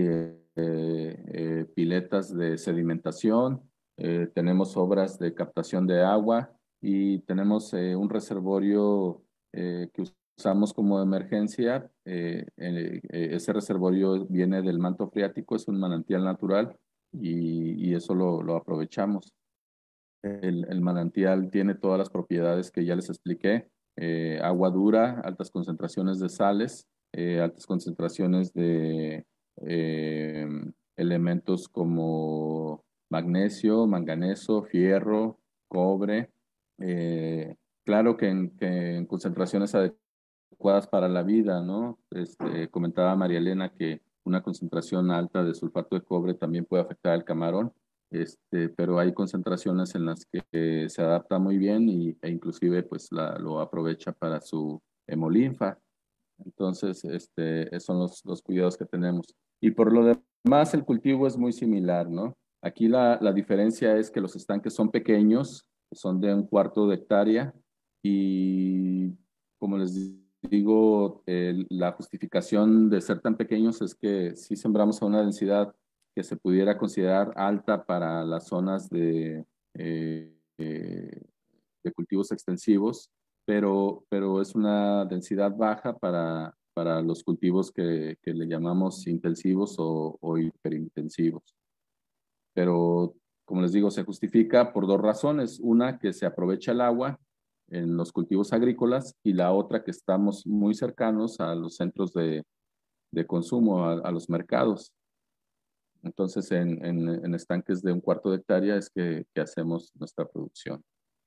piletas de sedimentación, tenemos obras de captación de agua y tenemos un reservorio que usamos como emergencia. Ese reservorio viene del manto freático, es un manantial natural y eso lo aprovechamos. El manantial tiene todas las propiedades que ya les expliqué: agua dura, altas concentraciones de sales, altas concentraciones de eh, elementos como magnesio, manganeso, fierro, cobre. Claro que en concentraciones adecuadas para la vida, ¿no? Comentaba María Elena que una concentración alta de sulfato de cobre también puede afectar al camarón. Pero hay concentraciones en las que se adapta muy bien e inclusive pues lo aprovecha para su hemolinfa. Entonces, esos son los cuidados que tenemos. Y por lo demás, el cultivo es muy similar, ¿no? Aquí la diferencia es que los estanques son pequeños, son de 1/4 de hectárea y como les digo, la justificación de ser tan pequeños es que si sembramos a una densidad que se pudiera considerar alta para las zonas eh, eh, de cultivos extensivos, pero es una densidad baja para los cultivos que le llamamos intensivos o hiperintensivos. Pero, como les digo, se justifica por dos razones. Una, que se aprovecha el agua en los cultivos agrícolas, y la otra, que estamos muy cercanos a los centros de consumo, a los mercados. Entonces, en estanques de 1/4 de hectárea es que hacemos nuestra producción.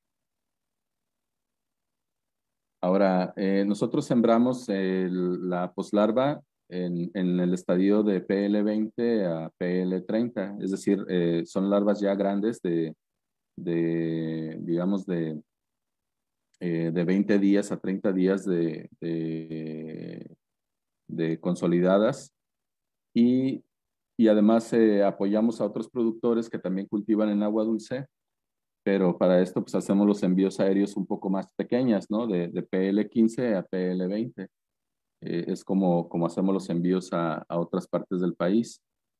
Ahora, nosotros sembramos la poslarva en el estadio de PL20 a PL30, es decir, son larvas ya grandes digamos, de 20 días a 30 días de consolidadas. Y además apoyamos a otros productores que también cultivan en agua dulce, pero para esto pues hacemos los envíos aéreos un poco más pequeñas, ¿no? De PL15 a PL20. Es como hacemos los envíos a otras partes del país.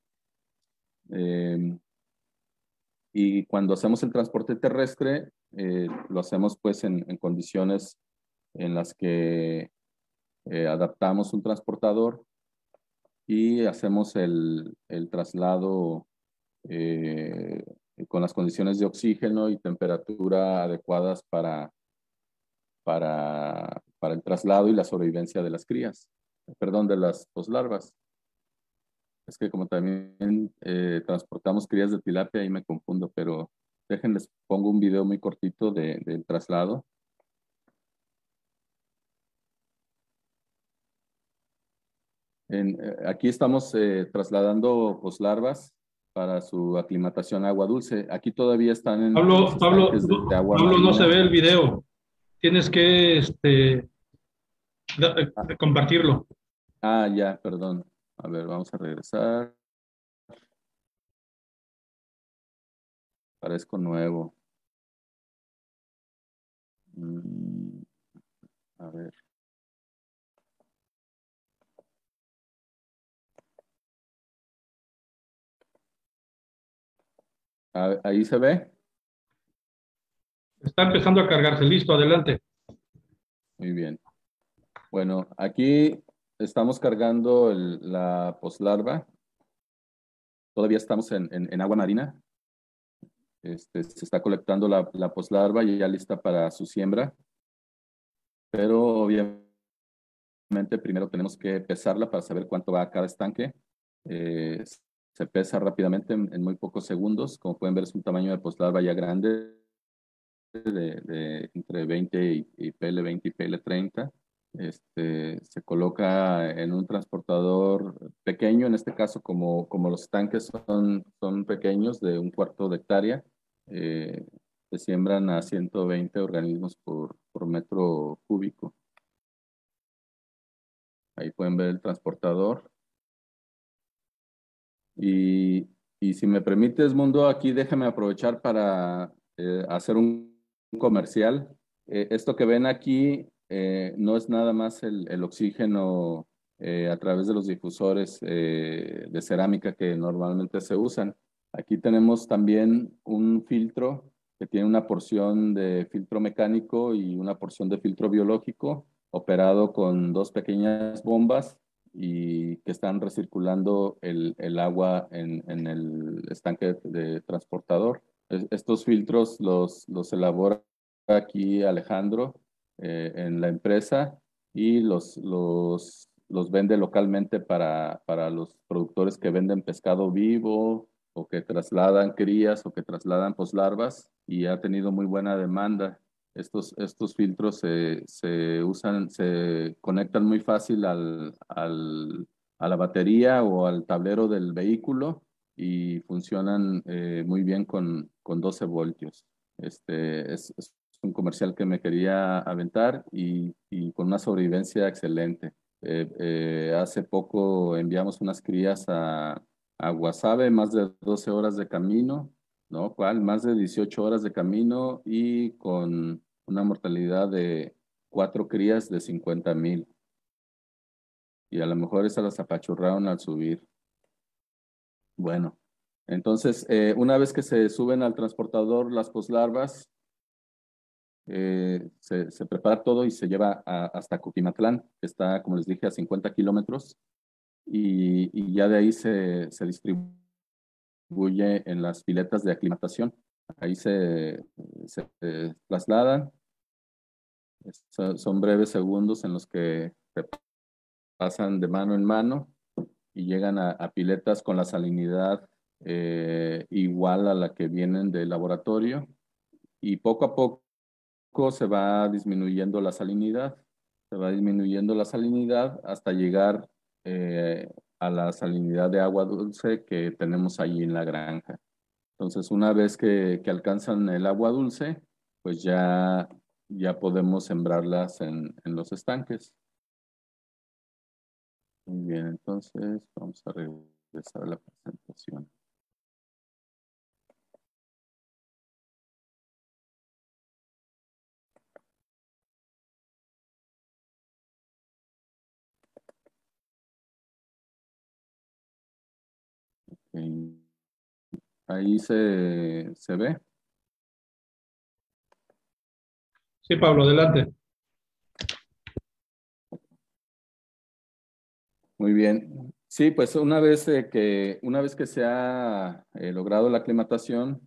Y cuando hacemos el transporte terrestre, lo hacemos pues en condiciones en las que adaptamos un transportador y hacemos el traslado eh, con las condiciones de oxígeno y temperatura adecuadas para el traslado y la sobrevivencia de las crías, perdón, de las poslarvas. Es que como también transportamos crías de tilapia, ahí me confundo, pero déjenles, pongo un video muy cortito del traslado. Aquí estamos trasladando poslarvas para su aclimatación a agua dulce. Aquí todavía están en los estanques de agua Pablo, no se marina. ve el video. Tienes que compartirlo. Ya, perdón. A ver, vamos a regresar. Parezco nuevo. A ver. Ahí se ve. Está empezando a cargarse. Listo, adelante. Muy bien. Bueno, aquí estamos cargando la poslarva. Todavía estamos en agua marina. Se está colectando la poslarva y ya lista para su siembra. Pero obviamente primero tenemos que pesarla para saber cuánto va a cada estanque. Se pesa rápidamente en muy pocos segundos. Como pueden ver, es un tamaño de poslarva ya grande, entre 20 y PL20 y PL30. Se coloca en un transportador pequeño, en este caso como los tanques son pequeños, de 1/4 de hectárea. Se siembran a 120 organismos por metro cúbico. Ahí pueden ver el transportador. Y si me permites, Mundo, aquí déjame aprovechar para hacer un comercial. Esto que ven aquí no es nada más el oxígeno a través de los difusores de cerámica que normalmente se usan. Aquí tenemos también un filtro que tiene una porción de filtro mecánico y una porción de filtro biológico, operado con dos pequeñas bombas y que están recirculando el agua en el estanque de transportador. Estos filtros los elabora aquí Alejandro en la empresa y los vende localmente para los productores que venden pescado vivo o que trasladan crías o que trasladan poslarvas, y ha tenido muy buena demanda. Estos filtros se usan, se conectan muy fácil a la batería o al tablero del vehículo y funcionan muy bien con 12 voltios. Es un comercial que me quería aventar y con una sobrevivencia excelente. Hace poco enviamos unas crías a Guasave, más de 12 horas de camino, ¿no? ¿Cuál? Más de 18 horas de camino y con una mortalidad de 4 crías de 50,000. Y a lo mejor esas las apachurraron al subir. Bueno, entonces, una vez que se suben al transportador las poslarvas, se prepara todo y se lleva hasta Coquimatlán, que está, como les dije, a 50 kilómetros, y ya de ahí se distribuye en las piletas de aclimatación. Ahí se trasladan. Son breves segundos en los que se pasan de mano en mano y llegan a piletas con la salinidad igual a la que vienen del laboratorio, y poco a poco se va disminuyendo la salinidad. Se va disminuyendo la salinidad hasta llegar a la salinidad de agua dulce que tenemos allí en la granja. Entonces, una vez que alcanzan el agua dulce, pues ya podemos sembrarlas en los estanques. Muy bien, entonces vamos a regresar a la presentación. Ok. Ahí se ve. Sí, Pablo, adelante. Muy bien. Sí, pues una vez que se ha logrado la aclimatación,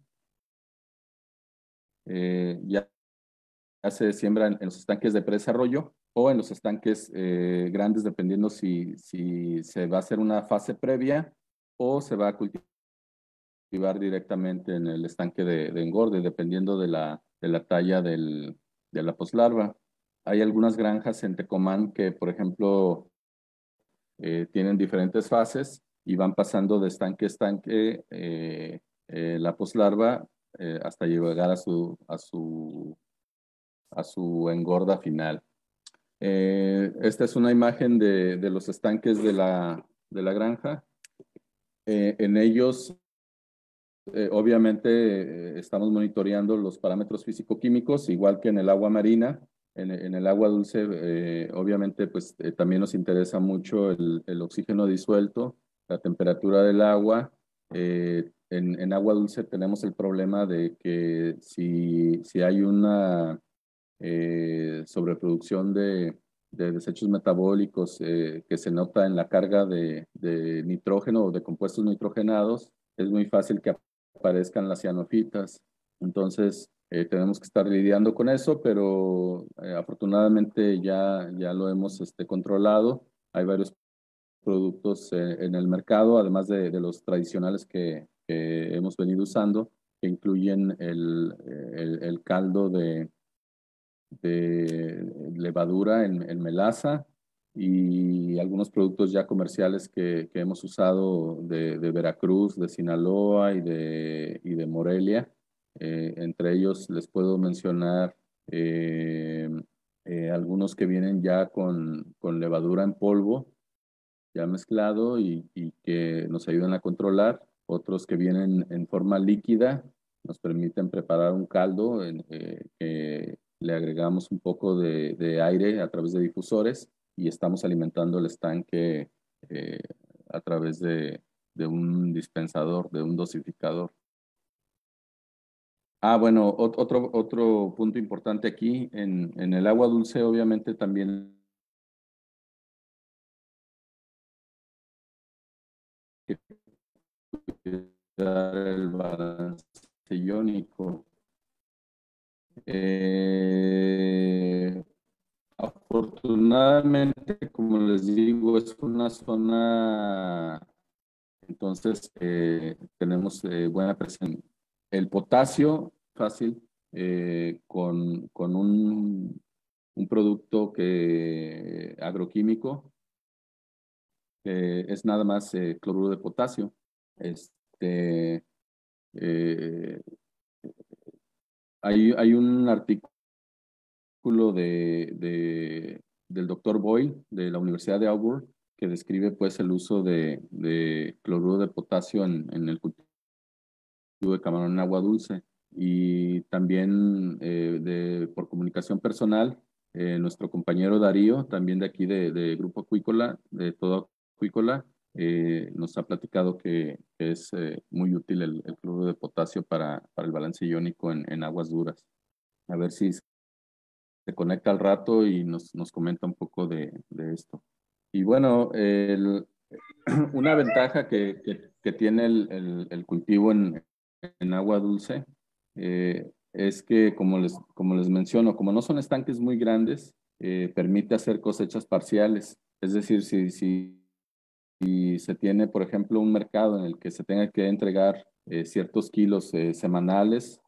ya se siembra en los estanques de predesarrollo o en los estanques grandes, dependiendo si se va a hacer una fase previa o se va a cultivar directamente en el estanque de engorde, dependiendo de la talla de la poslarva. Hay algunas granjas en Tecomán que, por ejemplo, tienen diferentes fases y van pasando de estanque a estanque la poslarva hasta llegar a su engorda final. Esta es una imagen de los estanques de la granja. En ellos, obviamente, estamos monitoreando los parámetros físico-químicos, igual que en el agua marina. En el agua dulce, obviamente, pues también nos interesa mucho el oxígeno disuelto, la temperatura del agua. En agua dulce tenemos el problema de que si hay una sobreproducción de desechos metabólicos que se nota en la carga de nitrógeno o de compuestos nitrogenados, es muy fácil que aparezcan las cianofitas. Entonces, tenemos que estar lidiando con eso, pero afortunadamente ya lo hemos controlado. Hay varios productos en el mercado, además de los tradicionales que hemos venido usando, que incluyen el caldo de levadura en melaza y algunos productos ya comerciales que hemos usado de Veracruz, de Sinaloa y de Morelia, Entre ellos les puedo mencionar algunos que vienen ya con levadura en polvo, ya mezclado y que nos ayudan a controlar. Otros que vienen en forma líquida, nos permiten preparar un caldo que le agregamos un poco de aire a través de difusores y estamos alimentando el estanque eh, a través de un dispensador, de un dosificador. Bueno, otro punto importante aquí, en el agua dulce obviamente también dar el balance iónico. Afortunadamente, como les digo, es una zona, entonces tenemos buena presión. El potasio, fácil, con un producto agroquímico, es nada más cloruro de potasio. Este, eh, hay un artículo del doctor Boyle de la Universidad de Auburn que describe pues el uso de cloruro de potasio en el cultivo de camarón en agua dulce. Y también por comunicación personal, nuestro compañero Darío, también de aquí de Grupo Acuícola, de todo Acuícola, nos ha platicado que es muy útil el cloruro de potasio para el balance iónico en aguas duras. A ver si se conecta al rato y nos comenta un poco de esto. Y bueno, una ventaja que tiene el cultivo en agua dulce es que, como les menciono, como no son estanques muy grandes, permite hacer cosechas parciales. Es decir, si se tiene, por ejemplo, un mercado en el que se tenga que entregar ciertos kilos semanales,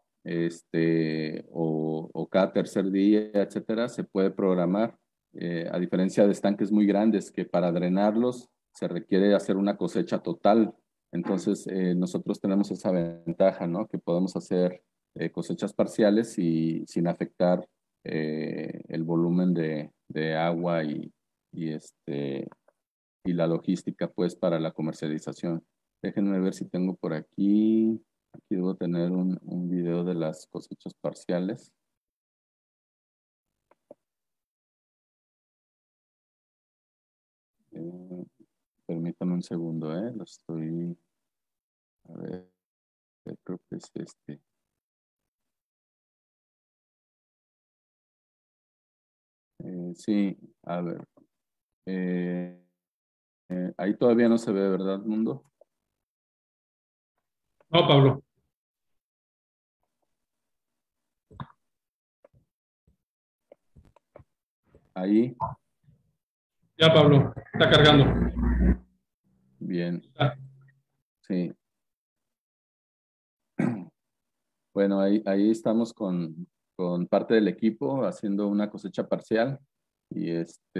o cada tercer día, etcétera, se puede programar, a diferencia de estanques muy grandes que para drenarlos se requiere hacer una cosecha total. Entonces, nosotros tenemos esa ventaja, ¿no? Que podemos hacer cosechas parciales y sin afectar el volumen de agua y la logística, pues, para la comercialización. Déjenme ver si tengo por aquí. Aquí debo tener un video de las cosechas parciales. Eh, Permítame un segundo, lo estoy... A ver, creo que es este. Sí, a ver. Eh, Ahí todavía no se ve, ¿verdad, Mundo? No, Pablo. Ahí, Ya, Pablo. Está cargando. bien, Ah, sí. Bueno, ahí estamos con parte del equipo haciendo una cosecha parcial y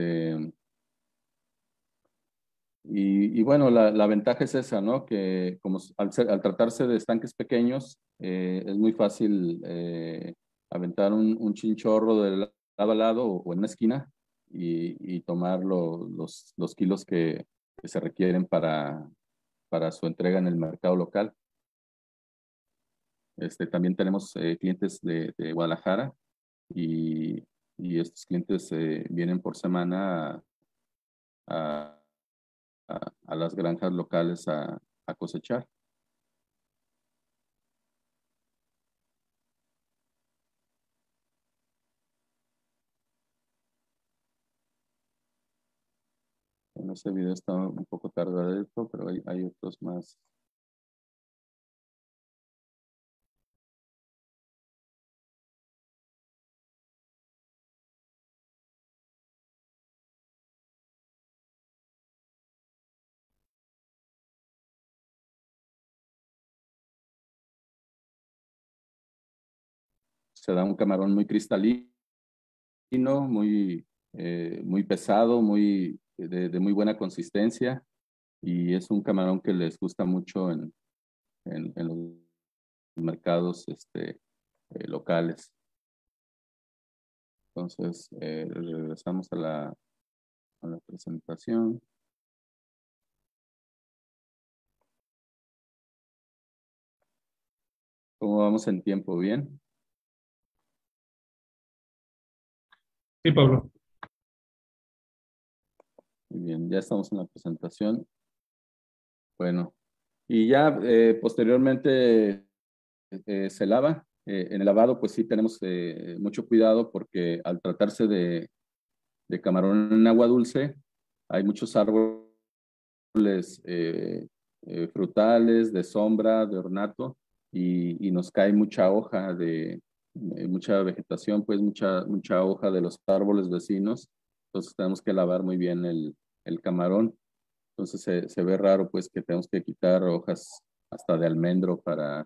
y bueno, la ventaja es esa, ¿no? Que como al tratarse de estanques pequeños, es muy fácil aventar un chinchorro de lado a lado o en una esquina y tomar los kilos que se requieren para su entrega en el mercado local. También tenemos clientes de Guadalajara y, y estos clientes vienen por semana a, a las granjas locales a cosechar. Bueno, ese video está un poco tardadito, pero hay otros más. Se da un camarón muy cristalino, muy pesado, de muy buena consistencia y es un camarón que les gusta mucho en los mercados locales. Entonces, regresamos a la presentación. ¿Cómo vamos en tiempo? ¿Bien? Sí, Pablo. Muy bien, ya estamos en la presentación. Bueno, y ya posteriormente se lava. En el lavado, pues sí tenemos mucho cuidado porque al tratarse de camarón en agua dulce, hay muchos árboles frutales, de sombra, de ornato, y nos cae mucha hoja mucha vegetación, pues mucha hoja de los árboles vecinos. Entonces tenemos que lavar muy bien el camarón. Entonces se ve raro, pues, que tenemos que quitar hojas hasta de almendro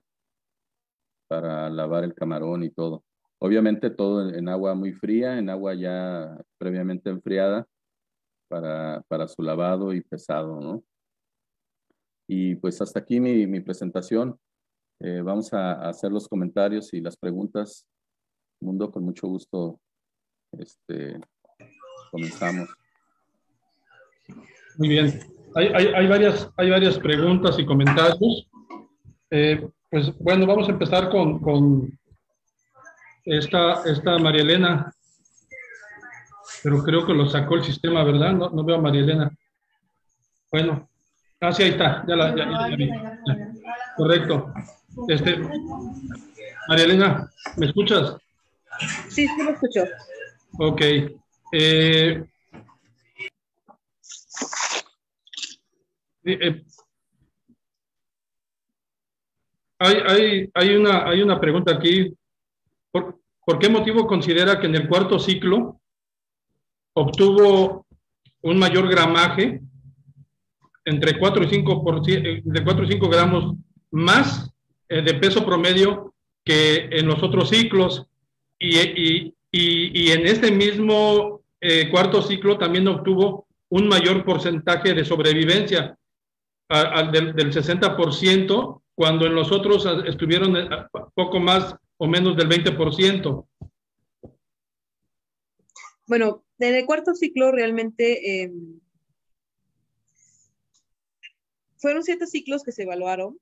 para lavar el camarón y todo. Obviamente todo en agua muy fría, en agua ya previamente enfriada para su lavado y pesado, ¿no? Y pues hasta aquí mi presentación. Vamos a hacer los comentarios y las preguntas. Mundo, con mucho gusto, comenzamos. Muy bien. Hay varias preguntas y comentarios. Pues bueno, vamos a empezar con esta María Elena, pero creo que lo sacó el sistema, ¿verdad? No veo a María Elena. Bueno, sí, ahí está, ya vi. Ya. Correcto. María Elena, ¿me escuchas? Sí, sí lo escucho. Ok. Hay una pregunta aquí. ¿Por qué motivo considera que en el cuarto ciclo obtuvo un mayor gramaje entre 4 y 5 gramos más de peso promedio que en los otros ciclos? Y en este mismo cuarto ciclo también obtuvo un mayor porcentaje de sobrevivencia del 60%, cuando en los otros estuvieron poco más o menos del 20%. Bueno, en el cuarto ciclo realmente fueron 7 ciclos que se evaluaron.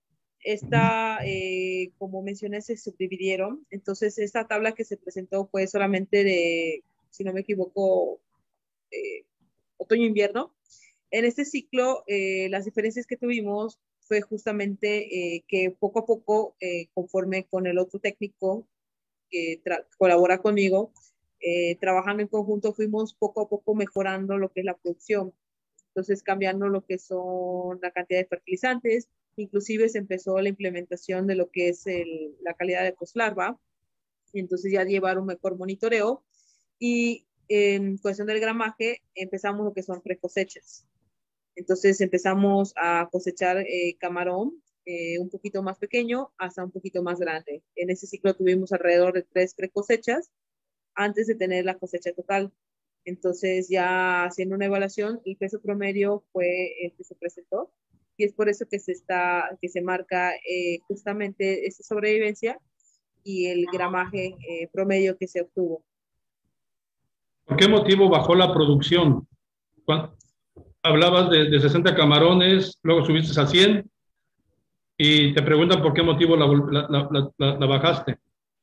Como mencioné, se subdividieron. Entonces, esta tabla que se presentó fue solamente de, si no me equivoco, otoño-invierno. En este ciclo, las diferencias que tuvimos fue justamente que poco a poco, conforme con el otro técnico que colabora conmigo, trabajando en conjunto, fuimos poco a poco mejorando lo que es la producción. Entonces, cambiando lo que son la cantidad de fertilizantes, inclusive se empezó la implementación de lo que es la calidad de postlarva, y entonces ya llevar un mejor monitoreo. Y en cuestión del gramaje, empezamos lo que son precosechas. Entonces empezamos a cosechar camarón un poquito más pequeño hasta un poquito más grande. En ese ciclo tuvimos alrededor de 3 precosechas antes de tener la cosecha total. Entonces, ya haciendo una evaluación, el peso promedio fue el que se presentó, y es por eso que se marca justamente esa sobrevivencia y el gramaje promedio que se obtuvo. ¿Por qué motivo bajó la producción? Hablabas de 60 camarones, luego subiste a 100 y te preguntan por qué motivo la bajaste.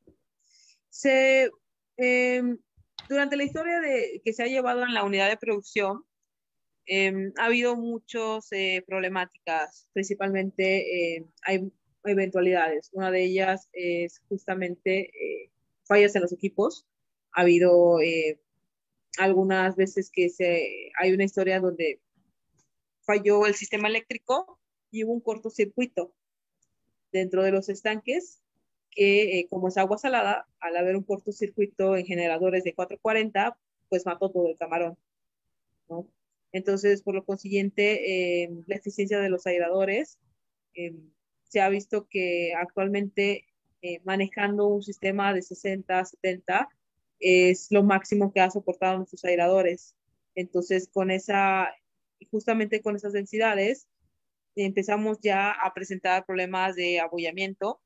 Durante la historia que se ha llevado en la unidad de producción, ha habido muchas problemáticas, principalmente hay eventualidades. Una de ellas es justamente fallas en los equipos. Ha habido algunas veces que hay una historia donde falló el sistema eléctrico y hubo un cortocircuito dentro de los estanques que, como es agua salada, al haber un cortocircuito en generadores de 440, pues mató todo el camarón, ¿no? Entonces, por lo consiguiente, la eficiencia de los airadores, se ha visto que actualmente manejando un sistema de 60, 70 es lo máximo que ha soportado nuestros airadores. Entonces, justamente con esas densidades, empezamos ya a presentar problemas de abollamiento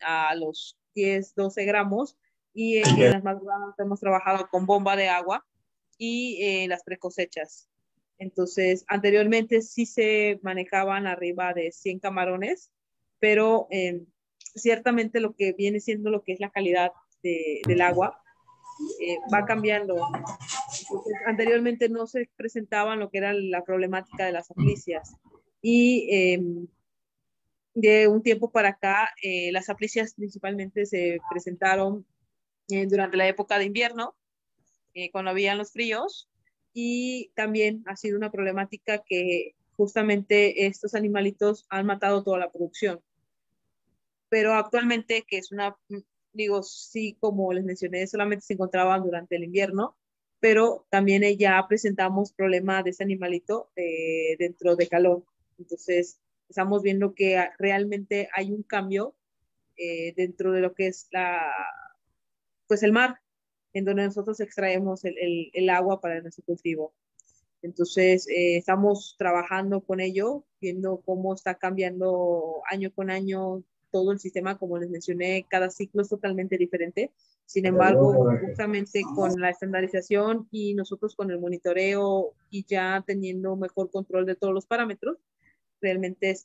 a los 10, 12 gramos, y en las más grandes hemos trabajado con bomba de agua y las precosechas. Entonces, anteriormente sí se manejaban arriba de 100 camarones, pero ciertamente lo que viene siendo lo que es la calidad del agua va cambiando. Entonces, anteriormente no se presentaban lo que era la problemática de las aplicias, y de un tiempo para acá las aplicias principalmente se presentaron durante la época de invierno, cuando habían los fríos, y también ha sido una problemática que justamente estos animalitos han matado toda la producción. Pero actualmente, que es una, digo, sí, como les mencioné, solamente se encontraban durante el invierno, pero también ya presentamos problemas de ese animalito dentro de calor. Entonces, estamos viendo que realmente hay un cambio dentro de lo que es pues el mar, en donde nosotros extraemos el agua para nuestro cultivo. Entonces, estamos trabajando con ello, viendo cómo está cambiando año con año todo el sistema. Como les mencioné, cada ciclo es totalmente diferente. Sin embargo, justamente con la estandarización y nosotros con el monitoreo y ya teniendo mejor control de todos los parámetros, realmente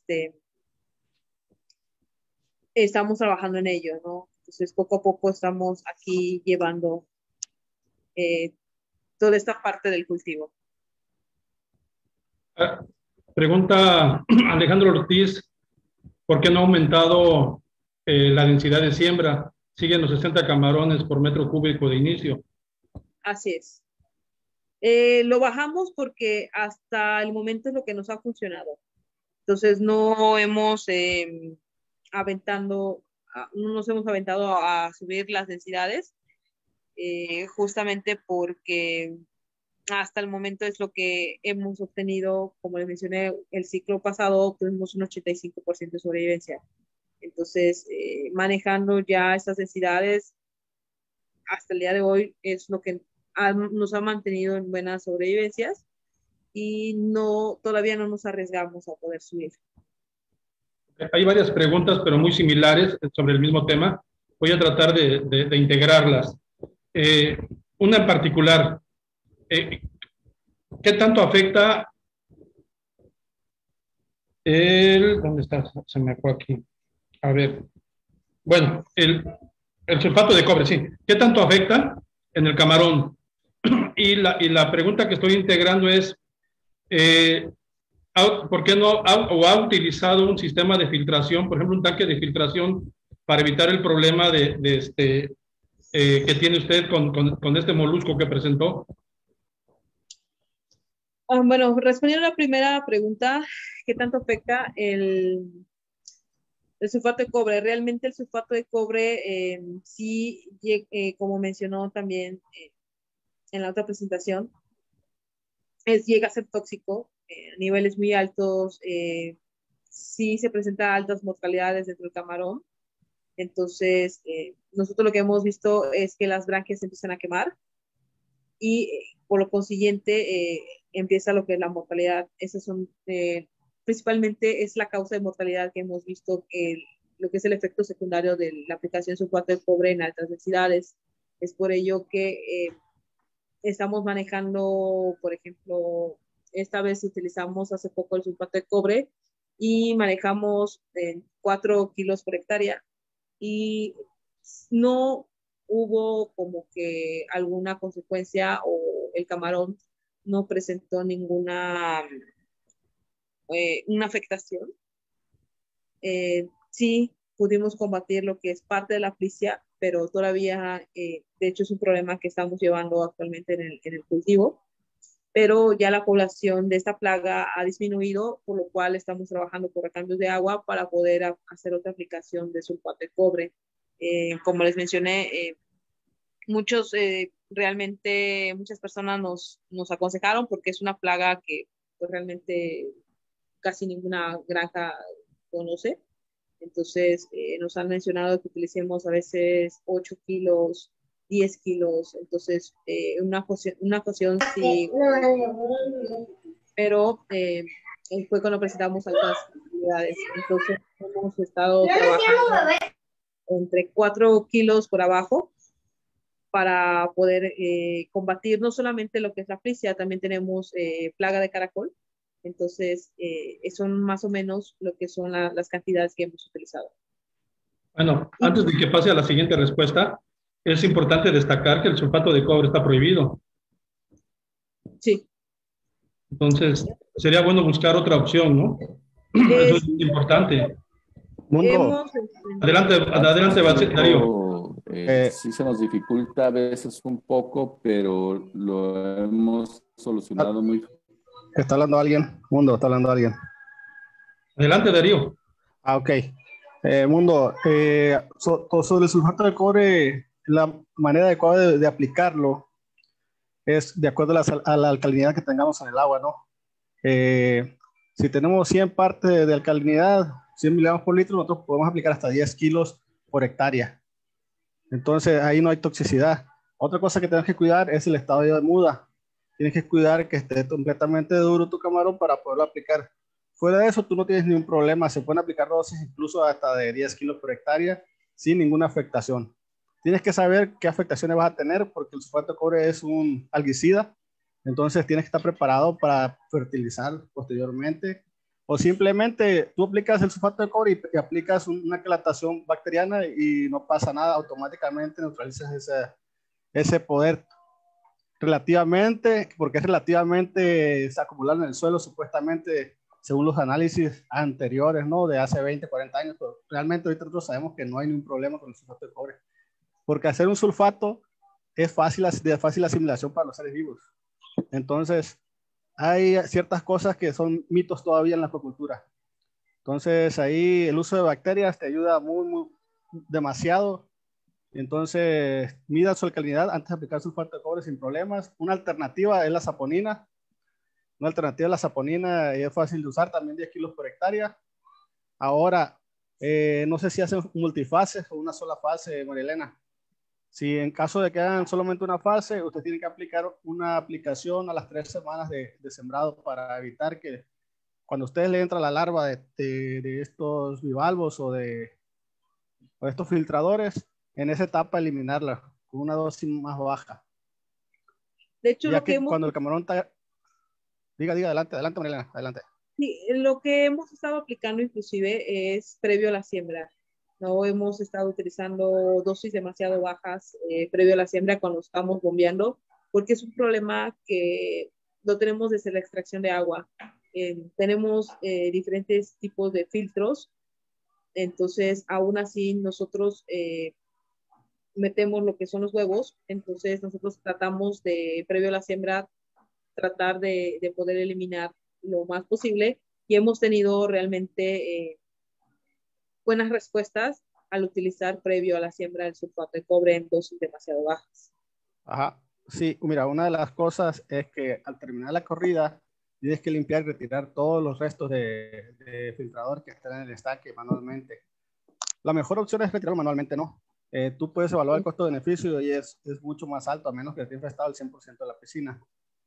estamos trabajando en ello, ¿no? Entonces, poco a poco estamos aquí llevando toda esta parte del cultivo. Pregunta Alejandro Ortiz, ¿por qué no ha aumentado la densidad de siembra? Siguen los 60 camarones por metro cúbico de inicio. Así es. Lo bajamos porque hasta el momento es lo que nos ha funcionado. Entonces no hemos no nos hemos aventado a subir las densidades, justamente porque hasta el momento es lo que hemos obtenido. Como les mencioné, el ciclo pasado obtuvimos un 85% de sobrevivencia. Entonces, manejando ya estas densidades hasta el día de hoy es lo que nos ha mantenido en buenas sobrevivencias, y todavía no nos arriesgamos a poder subir. Hay varias preguntas, pero muy similares sobre el mismo tema. Voy a tratar de integrarlas. Una en particular, ¿qué tanto afecta ¿dónde está? Se me fue aquí. A ver. Bueno, el sulfato de cobre, sí. ¿Qué tanto afecta en el camarón? Y la pregunta que estoy integrando es, ¿por qué no ha utilizado un sistema de filtración, por ejemplo, un tanque de filtración para evitar el problema que tiene usted con este molusco que presentó? Bueno, respondiendo a la primera pregunta, ¿qué tanto afecta el sulfato de cobre? Realmente el sulfato de cobre sí, como mencionó también en la otra presentación, llega a ser tóxico a niveles muy altos. Sí se presenta altas mortalidades dentro del camarón. Entonces, nosotros lo que hemos visto es que las branquias se empiezan a quemar, y por lo consiguiente empieza lo que es la mortalidad. Esas son, principalmente es la causa de mortalidad que hemos visto, lo que es el efecto secundario de la aplicación de sulfato de cobre en altas densidades. Es por ello que estamos manejando, por ejemplo, esta vez utilizamos hace poco el sulfato de cobre y manejamos 4 kilos por hectárea, y no hubo como que alguna consecuencia, o el camarón no presentó ninguna una afectación. Sí pudimos combatir lo que es parte de la aplicia, pero todavía, de hecho, es un problema que estamos llevando actualmente en el cultivo, pero ya la población de esta plaga ha disminuido, por lo cual estamos trabajando por recambios de agua para poder hacer otra aplicación de sulfato de cobre. Como les mencioné, realmente muchas personas nos aconsejaron, porque es una plaga que pues, realmente casi ninguna granja conoce. Entonces, nos han mencionado que utilicemos a veces 8 kilos, 10 kilos. Entonces, una ocasión sí, pero fue cuando presentamos altas cantidades. Entonces, hemos estado trabajando entre 4 kilos por abajo para poder combatir no solamente lo que es la aflicia, también tenemos plaga de caracol. Entonces, son más o menos lo que son las cantidades que hemos utilizado. Bueno, Y, antes de que pase a la siguiente respuesta, es importante destacar que el sulfato de cobre está prohibido. sí. Entonces, sería bueno buscar otra opción, ¿no? Eso es importante. Mundo, Adelante, adelante, Darío. Sí se nos dificulta a veces un poco, pero lo hemos solucionado muy. ¿Está hablando alguien? Mundo, está hablando alguien. Adelante, Darío. Ok. Mundo, sobre el sulfato de cobre, la manera adecuada de aplicarlo es de acuerdo a la alcalinidad que tengamos en el agua, ¿no? Si tenemos 100 partes de alcalinidad, 100 miligramos por litro, nosotros podemos aplicar hasta 10 kilos por hectárea. Entonces, ahí no hay toxicidad. Otra cosa que tenemos que cuidar es el estado de muda. Tienes que cuidar que esté completamente duro tu camarón para poderlo aplicar. Fuera de eso, tú no tienes ningún problema. Se pueden aplicar dosis incluso hasta de 10 kilos por hectárea sin ninguna afectación. Tienes que saber qué afectaciones vas a tener porque el sulfato de cobre es un algicida. Entonces, tienes que estar preparado para fertilizar posteriormente. O simplemente tú aplicas el sulfato de cobre y aplicas una quelatación bacteriana y no pasa nada. Automáticamente neutralizas ese poder relativamente, porque es relativamente, se acumulan en el suelo supuestamente según los análisis anteriores, ¿no? De hace 20, 40 años, pero realmente ahorita nosotros sabemos que no hay ningún problema con el sulfato de cobre, porque hacer un sulfato es de fácil asimilación para los seres vivos. Entonces, hay ciertas cosas que son mitos todavía en la acuicultura. Entonces, ahí el uso de bacterias te ayuda demasiado. Entonces, mida su alcalinidad antes de aplicar sulfato de cobre sin problemas. Una alternativa es la saponina. Una alternativa es la saponina y es fácil de usar, también 10 kilos por hectárea. Ahora, no sé si hacen multifases o una sola fase, María Elena. Si en caso de que hagan solamente una fase, usted tiene que aplicar una aplicación a las 3 semanas de sembrado para evitar que cuando a ustedes le entra la larva de estos bivalvos o de estos filtradores, en esa etapa eliminarla con una dosis más baja. De hecho, ya que cuando el camarón está... Diga, adelante, Marilena, adelante. Sí, lo que hemos estado aplicando inclusive es previo a la siembra. No hemos estado utilizando dosis demasiado bajas previo a la siembra cuando estamos bombeando, porque es un problema que lo tenemos desde la extracción de agua. Tenemos diferentes tipos de filtros, entonces aún así nosotros metemos lo que son los huevos, entonces nosotros tratamos de, previo a la siembra, tratar de poder eliminar lo más posible y hemos tenido realmente buenas respuestas al utilizar previo a la siembra el sulfato de cobre en dosis demasiado bajas. Ajá, sí, mira, una de las cosas es que al terminar la corrida tienes que limpiar y retirar todos los restos de filtrador que están en el estanque manualmente. La mejor opción es retirarlo manualmente, ¿no? Tú puedes evaluar el costo-beneficio y es mucho más alto, a menos que esté infestado el 100% de la piscina.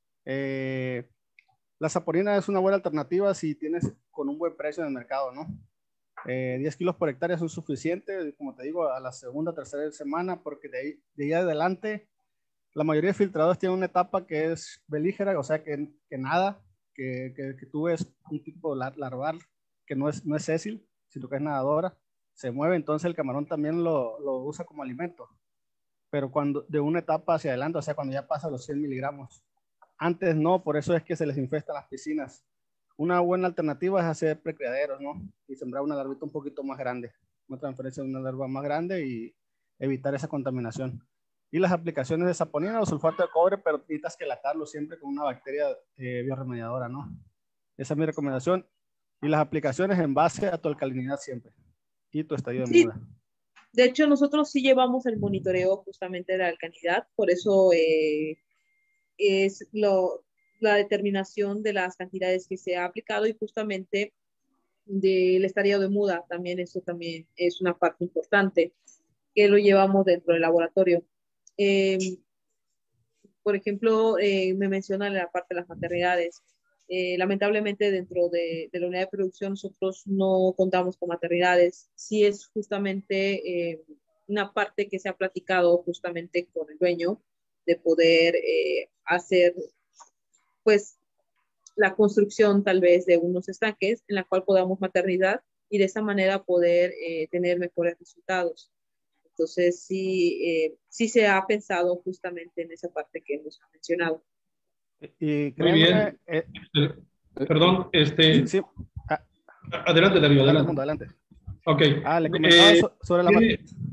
La saponina es una buena alternativa si tienes con un buen precio en el mercado, ¿no? 10 kilos por hectárea son suficientes, como te digo, a la segunda, tercera semana, porque de ahí adelante la mayoría de filtradores tienen una etapa que es belígera, o sea que nada, que tú ves un tipo larval que no es sésil, sino que es nadadora, se mueve, entonces el camarón también lo usa como alimento. Pero cuando de una etapa hacia adelante, o sea, cuando ya pasa los 100 miligramos, antes no, por eso es que se les infestan las piscinas. Una buena alternativa es hacer precriaderos, ¿no? Y sembrar una larvita un poquito más grande, una transferencia de una larva más grande y evitar esa contaminación. Y las aplicaciones de saponina o sulfato de cobre, pero necesitas que latarlo siempre con una bacteria bioremediadora, ¿no? Esa es mi recomendación. Y las aplicaciones en base a tu alcalinidad siempre y tu estadio de muda. De hecho, nosotros sí llevamos el monitoreo justamente de la alcalinidad, por eso es la determinación de las cantidades que se ha aplicado y justamente del estadio de muda, también eso también es una parte importante que lo llevamos dentro del laboratorio. Por ejemplo, me menciona la parte de las maternidades. Lamentablemente dentro de la unidad de producción nosotros no contamos con maternidades. Sí es justamente una parte que se ha platicado justamente con el dueño de poder hacer pues la construcción tal vez de unos estanques en la cual podamos maternidad y de esa manera poder tener mejores resultados. Entonces sí se ha pensado justamente en esa parte que nos ha mencionado. Y Muy bien. Perdón, sí, adelante, Darío, adelante. adelante. Ok. Le comentaba sobre la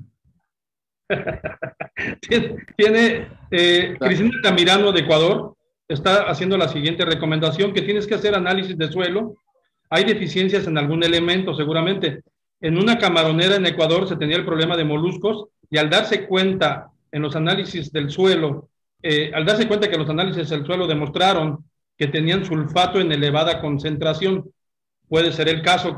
tiene Cristina Tamirano de Ecuador, está haciendo la siguiente recomendación, que tienes que hacer análisis de suelo. Hay deficiencias en algún elemento, seguramente. En una camaronera en Ecuador se tenía el problema de moluscos y al darse cuenta en los análisis del suelo, al darse cuenta que los análisis del suelo demostraron que tenían sulfato en elevada concentración, puede ser el caso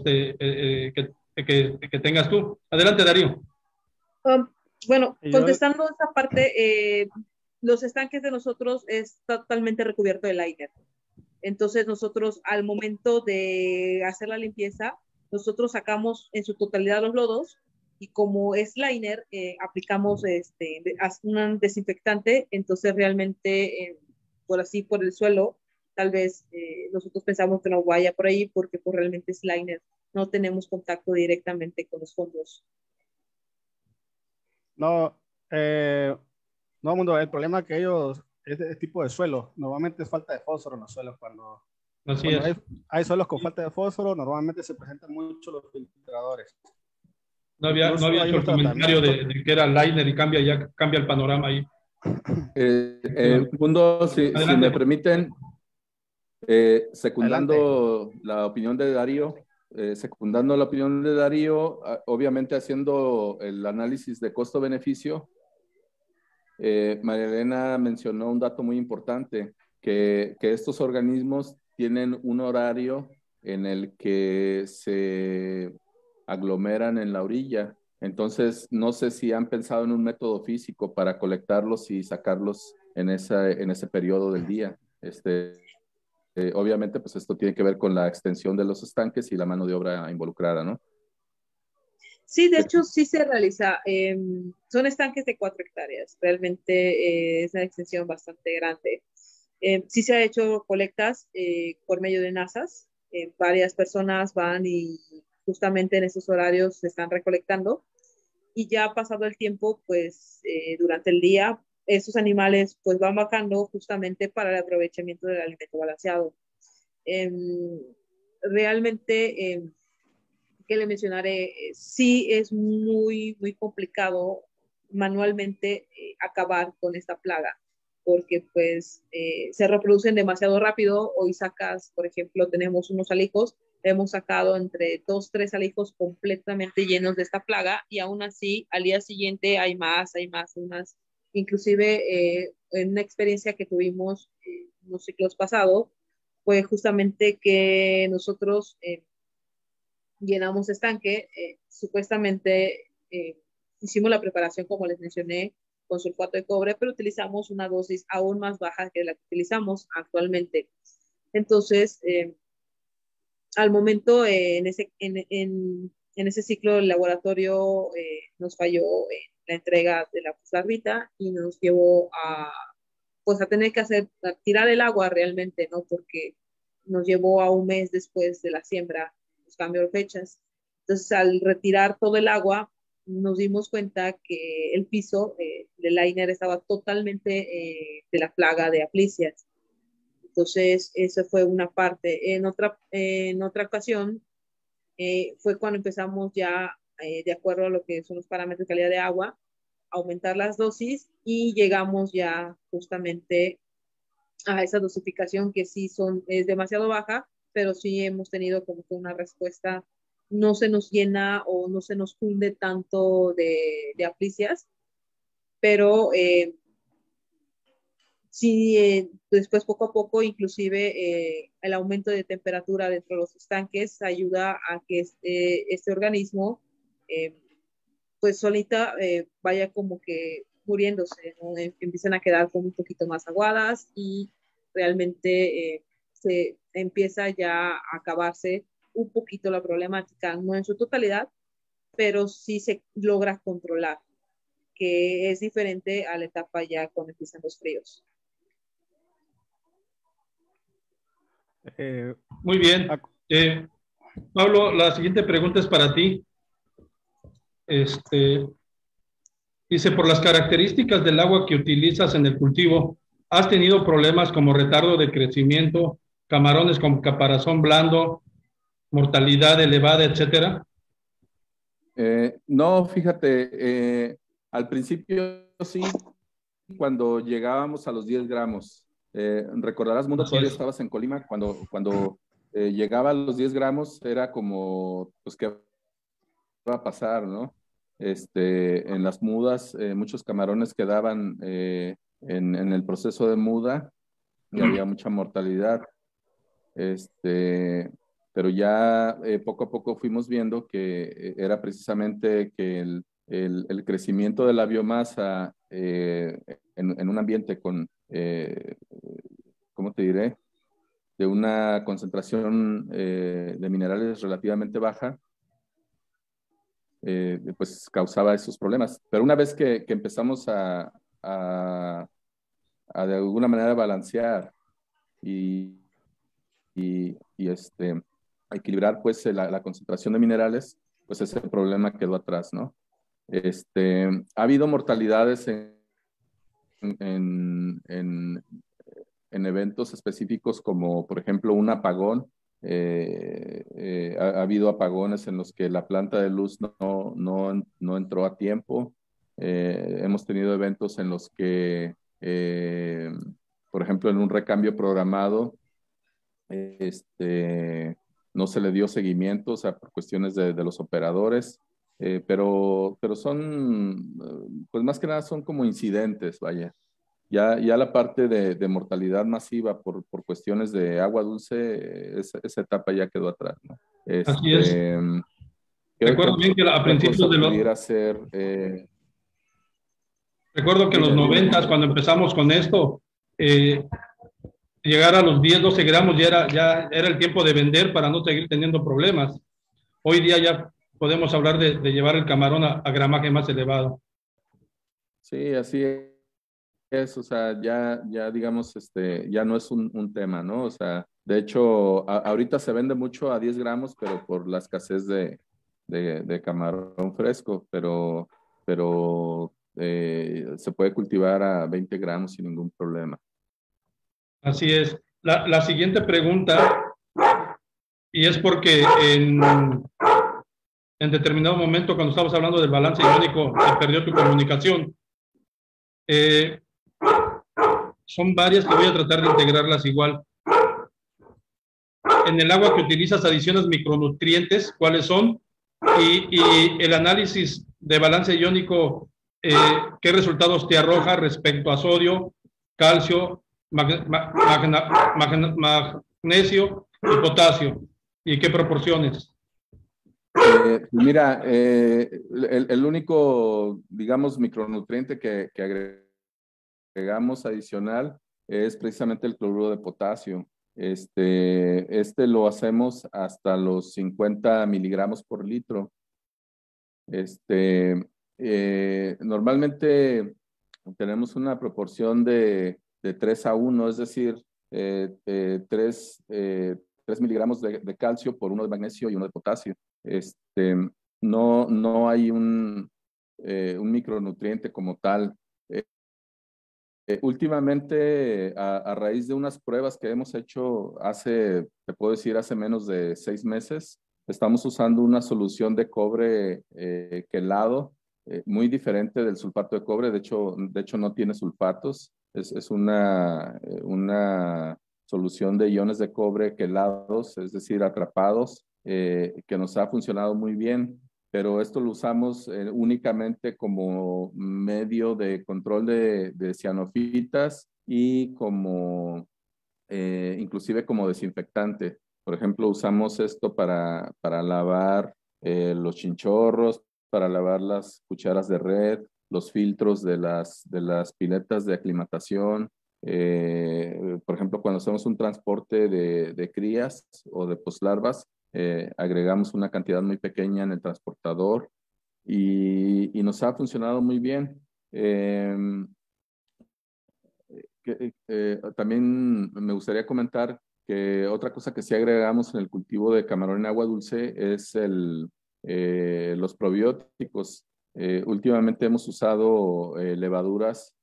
que tengas tú. Adelante, Darío. Bueno, contestando esta parte, los estanques de nosotros es totalmente recubierto de liner. Entonces nosotros al momento de hacer la limpieza, nosotros sacamos en su totalidad los lodos y como es liner, aplicamos un desinfectante, entonces realmente por el suelo, tal vez nosotros pensamos que no vaya por ahí porque pues realmente es liner, no tenemos contacto directamente con los fondos. No, Mundo, el problema es que ellos, este tipo de suelo, normalmente es falta de fósforo en los suelos. Cuando hay suelos con falta de fósforo, normalmente se presentan mucho los filtradores. No había hecho el comentario de que era liner y cambia el panorama ahí. Mundo, si me permiten, secundando la opinión de Darío, obviamente haciendo el análisis de costo-beneficio, María Elena mencionó un dato muy importante, que estos organismos tienen un horario en el que se aglomeran en la orilla. Entonces, no sé si han pensado en un método físico para colectarlos y sacarlos en ese periodo del día. Obviamente, pues esto tiene que ver con la extensión de los estanques y la mano de obra involucrada, ¿no? Sí, de hecho sí se realiza. Son estanques de 4 hectáreas. Realmente es una extensión bastante grande. Sí se ha hecho colectas por medio de NASAs. Varias personas van y justamente en esos horarios se están recolectando. Y ya pasado el tiempo, pues durante el día, esos animales pues van bajando justamente para el aprovechamiento del alimento balanceado. Realmente... que le mencionaré, sí es muy, muy complicado manualmente acabar con esta plaga, porque pues se reproducen demasiado rápido. Hoy sacas, por ejemplo, tenemos unos alijos, hemos sacado entre 2, 3 alijos completamente llenos de esta plaga y aún así al día siguiente hay más. Inclusive en una experiencia que tuvimos en los ciclos pasados, fue justamente que nosotros llenamos estanque, supuestamente hicimos la preparación, como les mencioné, con sulfato de cobre, pero utilizamos una dosis aún más baja que la que utilizamos actualmente. Entonces, al momento, en ese ciclo, el laboratorio nos falló en la entrega de la fosfarbita y nos llevó pues a tener que tirar el agua realmente, ¿no? Porque nos llevó a un mes después de la siembra los cambios de fechas. Entonces, al retirar todo el agua, nos dimos cuenta que el piso del liner estaba totalmente de la plaga de aplicias. Entonces, eso fue una parte. En otra ocasión, fue cuando empezamos ya, de acuerdo a lo que son los parámetros de calidad de agua, aumentar las dosis y llegamos ya justamente a esa dosificación que sí es demasiado baja, pero sí hemos tenido como que una respuesta, no se nos llena o no se nos funde tanto de aplicias, pero sí, después poco a poco, inclusive el aumento de temperatura dentro de los estanques ayuda a que este organismo pues solita vaya como que muriéndose, ¿no? Empiezan a quedar como un poquito más aguadas y realmente se empieza ya a acabarse un poquito la problemática, no en su totalidad, pero sí se logra controlar, que es diferente a la etapa ya cuando empiezan los fríos. Muy bien. Pablo, la siguiente pregunta es para ti. Dice, por las características del agua que utilizas en el cultivo, ¿has tenido problemas como retardo de crecimiento, camarones con caparazón blando, mortalidad elevada, etcétera? No, fíjate, al principio sí, cuando llegábamos a los 10 gramos. Recordarás, Mundo, todavía estabas en Colima, cuando llegaba a los 10 gramos era como, pues, ¿qué va a pasar, no? En las mudas, muchos camarones quedaban en el proceso de muda y había mucha mortalidad. Pero ya poco a poco fuimos viendo que era precisamente que el crecimiento de la biomasa en un ambiente con, ¿cómo te diré?, de una concentración de minerales relativamente baja, pues causaba esos problemas. Pero una vez que empezamos a de alguna manera balancear y a equilibrar pues la concentración de minerales, pues ese problema quedó atrás, ¿no? Ha habido mortalidades en eventos específicos como por ejemplo un apagón. Ha habido apagones en los que la planta de luz no entró a tiempo. Hemos tenido eventos en los que, por ejemplo, en un recambio programado, no se le dio seguimiento, o sea, por cuestiones de los operadores, pero son, pues más que nada son como incidentes, vaya. Ya la parte de mortalidad masiva por cuestiones de agua dulce, esa etapa ya quedó atrás, ¿no? Así es. Recuerdo bien que a principios de los... Recuerdo que en los 90, cuando empezamos con esto, llegar a los 10, 12 gramos ya era el tiempo de vender para no seguir teniendo problemas. Hoy día ya podemos hablar de llevar el camarón a gramaje más elevado. Sí, así es, o sea, ya digamos, ya no es un tema, ¿no? O sea, de hecho, ahorita se vende mucho a 10 gramos, pero por la escasez de camarón fresco, pero se puede cultivar a 20 gramos sin ningún problema. Así es. La siguiente pregunta, y es porque en determinado momento, cuando estábamos hablando del balance iónico, se perdió tu comunicación. Son varias que voy a tratar de integrarlas igual. En el agua que utilizas, adiciones micronutrientes, ¿cuáles son? Y el análisis de balance iónico, ¿qué resultados te arroja respecto a sodio, calcio, magnesio y potasio? ¿Y qué proporciones? Mira, el único, digamos, micronutriente que agregamos adicional es precisamente el cloruro de potasio. Lo hacemos hasta los 50 miligramos por litro. Normalmente tenemos una proporción de 3 a 1, es decir, 3 miligramos de calcio por 1 de magnesio y 1 de potasio. No hay un micronutriente como tal. Últimamente, a raíz de unas pruebas que hemos hecho te puedo decir, hace menos de 6 meses, estamos usando una solución de cobre quelado, muy diferente del sulfato de cobre. De hecho no tiene sulfatos. Es una solución de iones de cobre quelados, es decir, atrapados, que nos ha funcionado muy bien. Pero esto lo usamos únicamente como medio de control de cianofitas y inclusive como desinfectante. Por ejemplo, usamos esto para lavar los chinchorros, para lavar las cucharas de red, los filtros de las piletas de aclimatación, Por ejemplo, cuando hacemos un transporte de crías o de poslarvas, agregamos una cantidad muy pequeña en el transportador y nos ha funcionado muy bien. También me gustaría comentar que otra cosa que sí agregamos en el cultivo de camarón en agua dulce es los probióticos. Últimamente hemos usado levaduras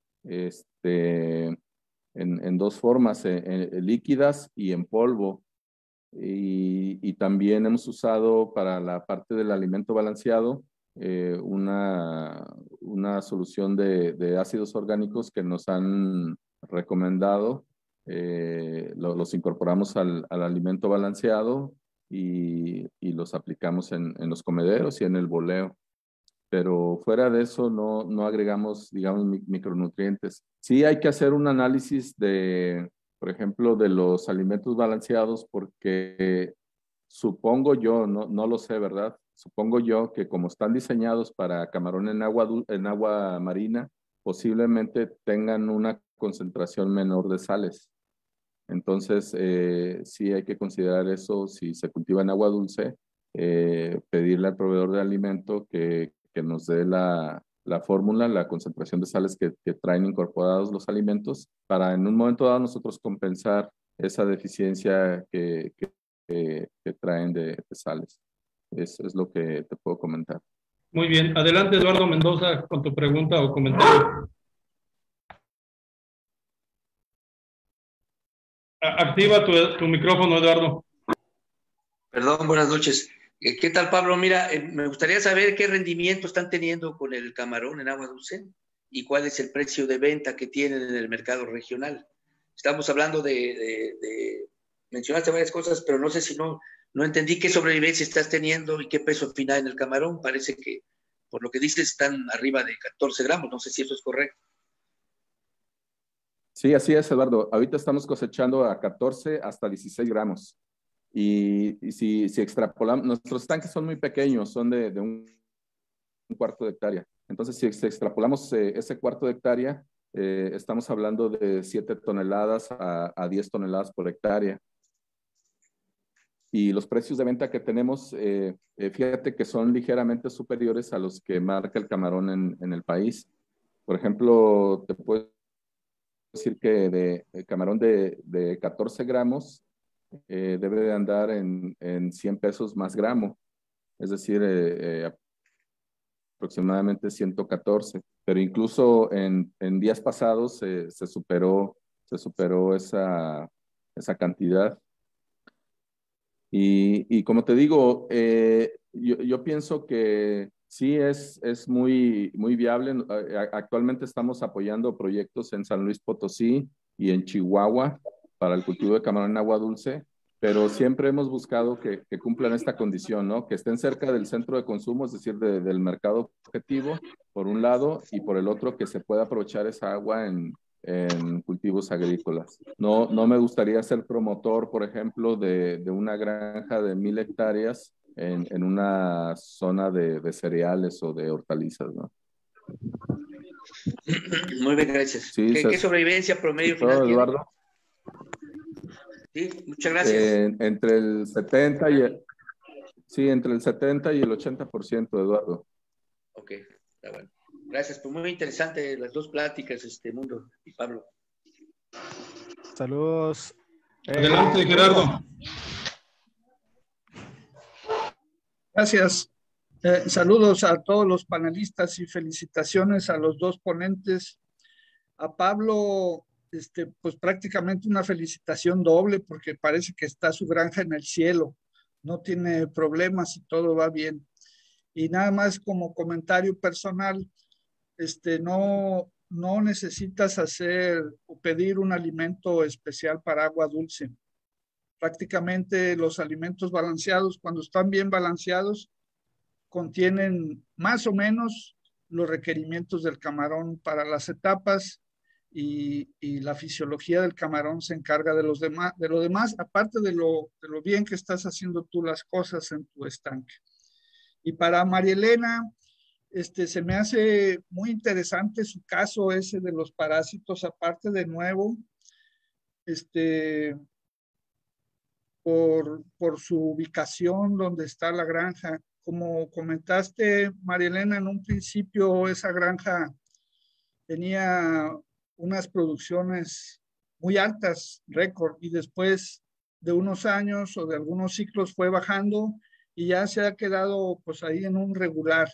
en dos formas, líquidas y en polvo. Y también hemos usado para la parte del alimento balanceado una solución de ácidos orgánicos que nos han recomendado. Los incorporamos al alimento balanceado y los aplicamos en los comederos y en el boleo. Pero fuera de eso no agregamos, digamos, micronutrientes. Sí hay que hacer un análisis por ejemplo, de los alimentos balanceados porque supongo yo, no lo sé, ¿verdad? Supongo yo que como están diseñados para camarón en agua marina, posiblemente tengan una concentración menor de sales. Entonces, sí hay que considerar eso si se cultiva en agua dulce, pedirle al proveedor de alimento que nos dé la fórmula, la concentración de sales que traen incorporados los alimentos, para en un momento dado nosotros compensar esa deficiencia que traen de sales. Eso es lo que te puedo comentar. Muy bien. Adelante, Eduardo Mendoza, con tu pregunta o comentario. Activa tu micrófono, Eduardo. Perdón, buenas noches. ¿Qué tal, Pablo? Mira, me gustaría saber qué rendimiento están teniendo con el camarón en agua dulce y cuál es el precio de venta que tienen en el mercado regional. Estamos hablando mencionaste varias cosas, pero no sé si no entendí qué sobrevivencia estás teniendo y qué peso final en el camarón. Parece que, por lo que dices, están arriba de 14 gramos. No sé si eso es correcto. Sí, así es, Eduardo. Ahorita estamos cosechando a 14 hasta 16 gramos. Y si extrapolamos, nuestros tanques son muy pequeños, son de un cuarto de hectárea. Entonces, si extrapolamos ese cuarto de hectárea, estamos hablando de 7 toneladas a 10 toneladas por hectárea. Y los precios de venta que tenemos, fíjate que son ligeramente superiores a los que marca el camarón en el país. Por ejemplo, te puedo decir que de camarón de 14 gramos debe de andar en 100 pesos más gramo, es decir, aproximadamente 114. Pero incluso en días pasados se superó esa cantidad. Y como te digo, yo pienso que sí es muy viable. Actualmente estamos apoyando proyectos en San Luis Potosí y en Chihuahua para el cultivo de camarón en agua dulce, pero siempre hemos buscado que cumplan esta condición, ¿no? Que estén cerca del centro de consumo, es decir, del mercado objetivo, por un lado, y por el otro, que se pueda aprovechar esa agua en cultivos agrícolas. No me gustaría ser promotor, por ejemplo, de una granja de 1000 hectáreas en una zona de cereales o de hortalizas, ¿no? Muy bien, gracias. Sí, ¿Qué sobrevivencia promedio final tiene? Eduardo. Sí, muchas gracias. Entre el 70 y el 80%, Eduardo. Ok, está bueno. Gracias, pues muy interesante las dos pláticas, Mundo y Pablo. Saludos. Adelante, Gerardo. Gracias. Saludos a todos los panelistas y felicitaciones a los dos ponentes. A Pablo, pues prácticamente una felicitación doble porque parece que está su granja en el cielo. No tiene problemas y todo va bien. Y nada más como comentario personal, no necesitas hacer o pedir un alimento especial para agua dulce. Prácticamente los alimentos balanceados, cuando están bien balanceados, contienen más o menos los requerimientos del camarón para las etapas y la fisiología del camarón se encarga de lo demás, aparte de lo bien que estás haciendo tú las cosas en tu estanque. Y para María Elena, se me hace muy interesante su caso ese de los parásitos, aparte de nuevo, por su ubicación donde está la granja. Como comentaste, María Elena, en un principio esa granja tenía unas producciones muy altas, récord, y después de unos años o de algunos ciclos fue bajando y ya se ha quedado pues ahí en un regular.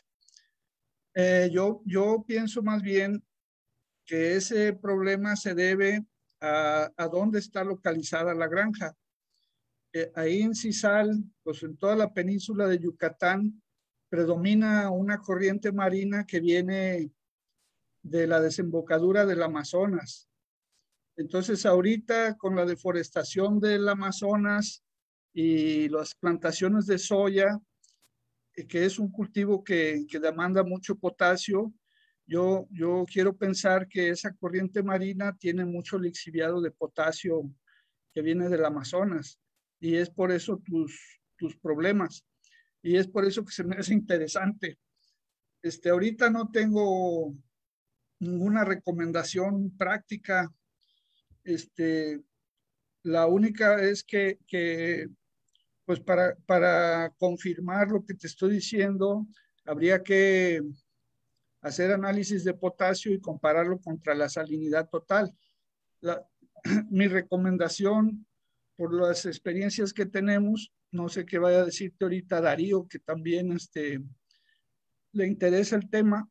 Yo pienso más bien que ese problema se debe a dónde está localizada la granja. Ahí en Cizal, pues en toda la península de Yucatán, predomina una corriente marina que viene de la desembocadura del Amazonas. Entonces ahorita con la deforestación del Amazonas y las plantaciones de soya, que es un cultivo que demanda mucho potasio, yo quiero pensar que esa corriente marina tiene mucho lixiviado de potasio que viene del Amazonas, y es por eso tus problemas, y es por eso que se me hace interesante. Ahorita no tengo ninguna recomendación práctica. La única es que pues para confirmar lo que te estoy diciendo, habría que hacer análisis de potasio y compararlo contra la salinidad total. Mi recomendación, por las experiencias que tenemos, no sé qué vaya a decirte ahorita Darío, que también le interesa el tema.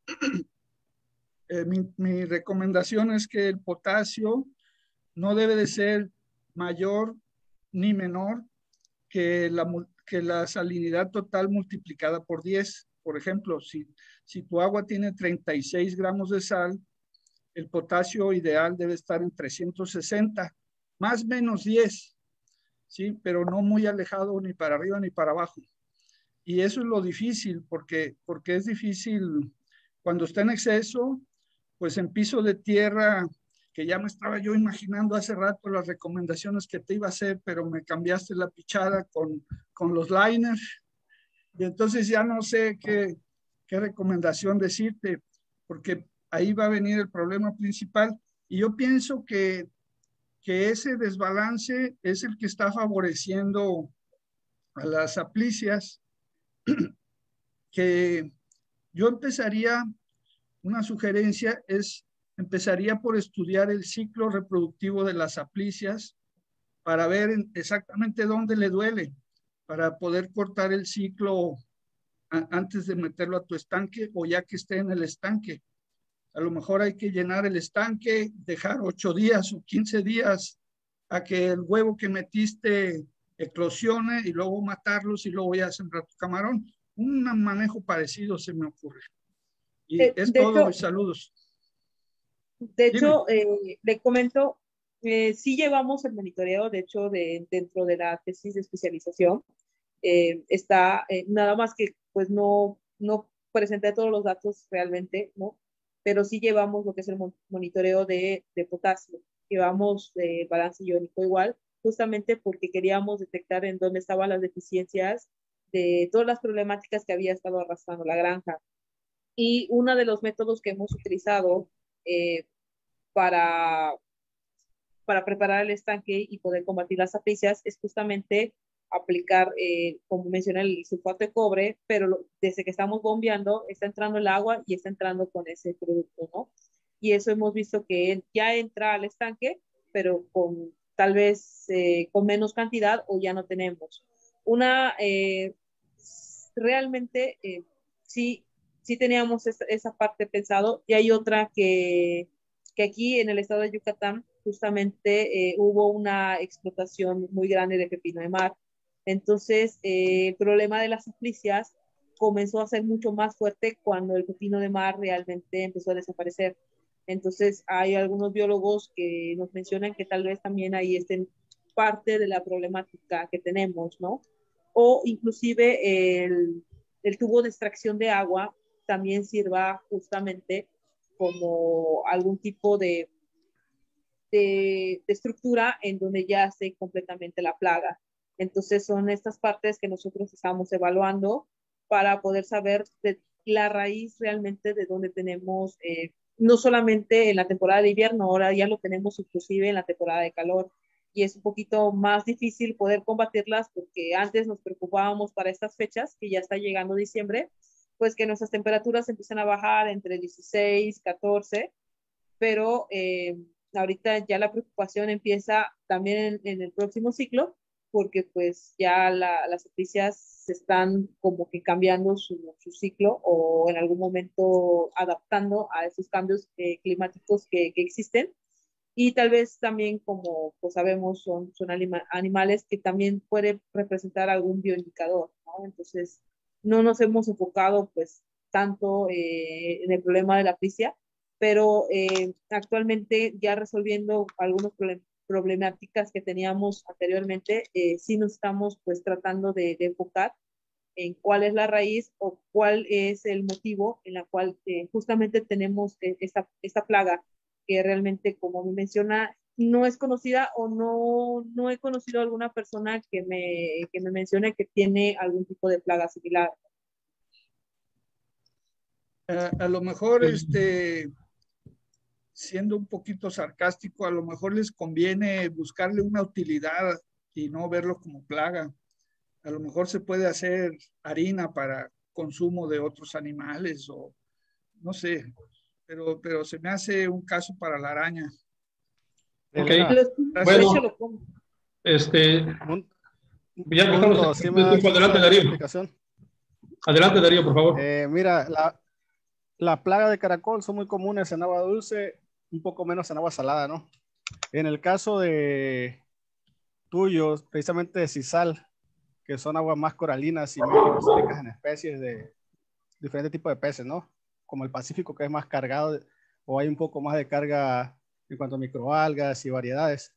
Mi recomendación es que el potasio no debe de ser mayor ni menor que la salinidad total multiplicada por 10. Por ejemplo, si tu agua tiene 36 gramos de sal, el potasio ideal debe estar en 360, más o menos 10, ¿sí? Pero no muy alejado ni para arriba ni para abajo. Y eso es lo difícil, porque es difícil cuando está en exceso, pues en piso de tierra, que ya me estaba yo imaginando hace rato las recomendaciones que te iba a hacer, pero me cambiaste la pichada con los liners, y entonces ya no sé qué recomendación decirte, porque ahí va a venir el problema principal. Y yo pienso que ese desbalance es el que está favoreciendo a las aplicias, que yo una sugerencia empezaría por estudiar el ciclo reproductivo de las aplicias para ver exactamente dónde le duele, para poder cortar el ciclo antes de meterlo a tu estanque o ya que esté en el estanque. A lo mejor hay que llenar el estanque, dejar 8 días o 15 días a que el huevo que metiste eclosione y luego matarlos y luego ya sembrar tu camarón. Un manejo parecido se me ocurre. Y es todo, hecho, saludos. De hecho, le comento, sí llevamos el monitoreo, de hecho, dentro de la tesis de especialización, está, nada más que pues no presenté todos los datos realmente, ¿no? Pero sí llevamos lo que es el monitoreo de potasio, llevamos balance iónico igual, justamente porque queríamos detectar en dónde estaban las deficiencias de todas las problemáticas que había estado arrastrando la granja. Y uno de los métodos que hemos utilizado eh, para preparar el estanque y poder combatir las aplicias es justamente aplicar, como mencioné, el sulfato de cobre, pero desde que estamos bombeando está entrando el agua y está entrando con ese producto, ¿no? Y eso hemos visto que ya entra al estanque, pero con tal vez con menos cantidad o ya no tenemos. Realmente sí teníamos esa parte pensado, y hay otra que aquí en el estado de Yucatán justamente hubo una explotación muy grande de pepino de mar. Entonces, el problema de las aplicias comenzó a ser mucho más fuerte cuando el pepino de mar realmente empezó a desaparecer. Entonces, hay algunos biólogos que nos mencionan que tal vez también ahí estén parte de la problemática que tenemos, ¿no? O inclusive el tubo de extracción de agua también sirva justamente como algún tipo de estructura en donde ya esté completamente la plaga. Entonces son estas partes que nosotros estamos evaluando para poder saber de la raíz realmente de donde tenemos, no solamente en la temporada de invierno, ahora ya lo tenemos inclusive en la temporada de calor. y es un poquito más difícil poder combatirlas porque antes nos preocupábamos para estas fechas, que ya está llegando diciembre, pues que nuestras temperaturas empiezan a bajar entre 16, 14, pero ahorita ya la preocupación empieza también en el próximo ciclo, porque pues ya las noticias se están como que cambiando su ciclo o en algún momento adaptando a esos cambios climáticos que existen. Y tal vez también, como pues sabemos, son animales que también pueden representar algún bioindicador, ¿no? Entonces, no nos hemos enfocado pues tanto en el problema de la asfixia, pero actualmente ya resolviendo algunas problemáticas que teníamos anteriormente, sí nos estamos pues tratando de enfocar en cuál es la raíz o cuál es el motivo en la cual justamente tenemos esta plaga que realmente, como me menciona, no es conocida o no he conocido a alguna persona que me mencione que tiene algún tipo de plaga similar. A lo mejor, siendo un poquito sarcástico, a lo mejor les conviene buscarle una utilidad y no verlo como plaga. A lo mejor se puede hacer harina para consumo de otros animales o no sé, pero se me hace un caso para la araña. Ok, Bueno, ya que estamos en el tiempo, adelante Darío. Adelante Darío, por favor. Mira, la plaga de caracol son muy comunes en agua dulce, un poco menos en agua salada, ¿no? En el caso de tuyos, precisamente de sisal, que son aguas más coralinas y menos ricas en especies de diferentes tipos de peces, ¿no? Como el Pacífico, que es más cargado, o hay un poco más de carga en cuanto a microalgas y variedades.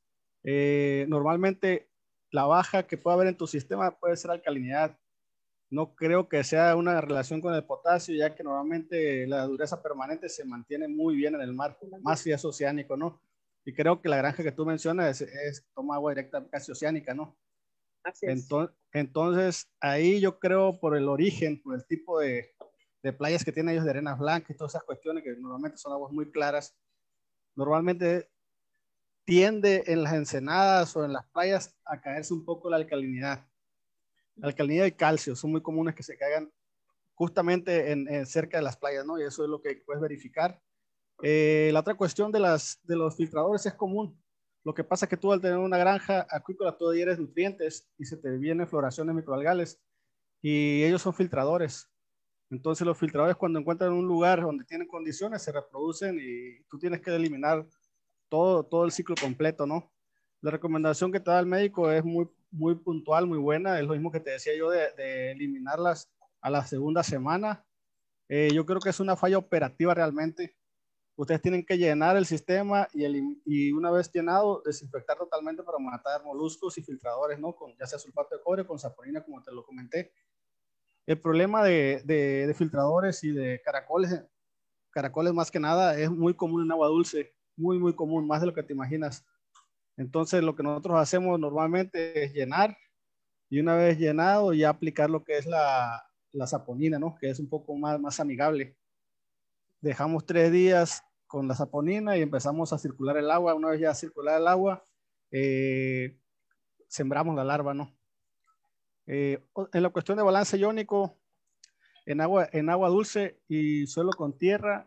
Normalmente la baja que puede haber en tu sistema puede ser alcalinidad. No creo que sea una relación con el potasio, ya que normalmente la dureza permanente se mantiene muy bien en el mar, más si es oceánico, ¿no? Y creo que la granja que tú mencionas toma agua directa casi oceánica, ¿no? Así es. Entonces, ahí yo creo por el origen, por el tipo de playas que tienen ellos de arenas blancas y todas esas cuestiones que normalmente son aguas muy claras, normalmente tiende en las ensenadas o en las playas a caerse un poco la alcalinidad. La alcalinidad y calcio son muy comunes que se caigan justamente en cerca de las playas, ¿no? Y eso es lo que puedes verificar. La otra cuestión de los filtradores es común. Lo que pasa es que tú al tener una granja acuícola tú adhieres nutrientes y se te vienen floraciones microalgales y ellos son filtradores. Entonces los filtradores cuando encuentran un lugar donde tienen condiciones se reproducen y tú tienes que eliminar todo el ciclo completo, ¿no? La recomendación que te da el médico es muy puntual, muy buena. Es lo mismo que te decía yo de eliminarlas a la segunda semana. Yo creo que es una falla operativa realmente. Ustedes tienen que llenar el sistema y una vez llenado, desinfectar totalmente para matar moluscos y filtradores, ¿no? Con ya sea sulfato de cobre, con saponina, como te lo comenté. El problema de filtradores y de caracoles más que nada, es muy común en agua dulce, muy común, más de lo que te imaginas. Entonces, lo que nosotros hacemos normalmente es llenar y una vez llenado ya aplicar lo que es la saponina, ¿no? Que es un poco más amigable. Dejamos 3 días con la saponina y empezamos a circular el agua. Una vez ya circular el agua, sembramos la larva, ¿no? En la cuestión de balance iónico, en agua dulce y suelo con tierra,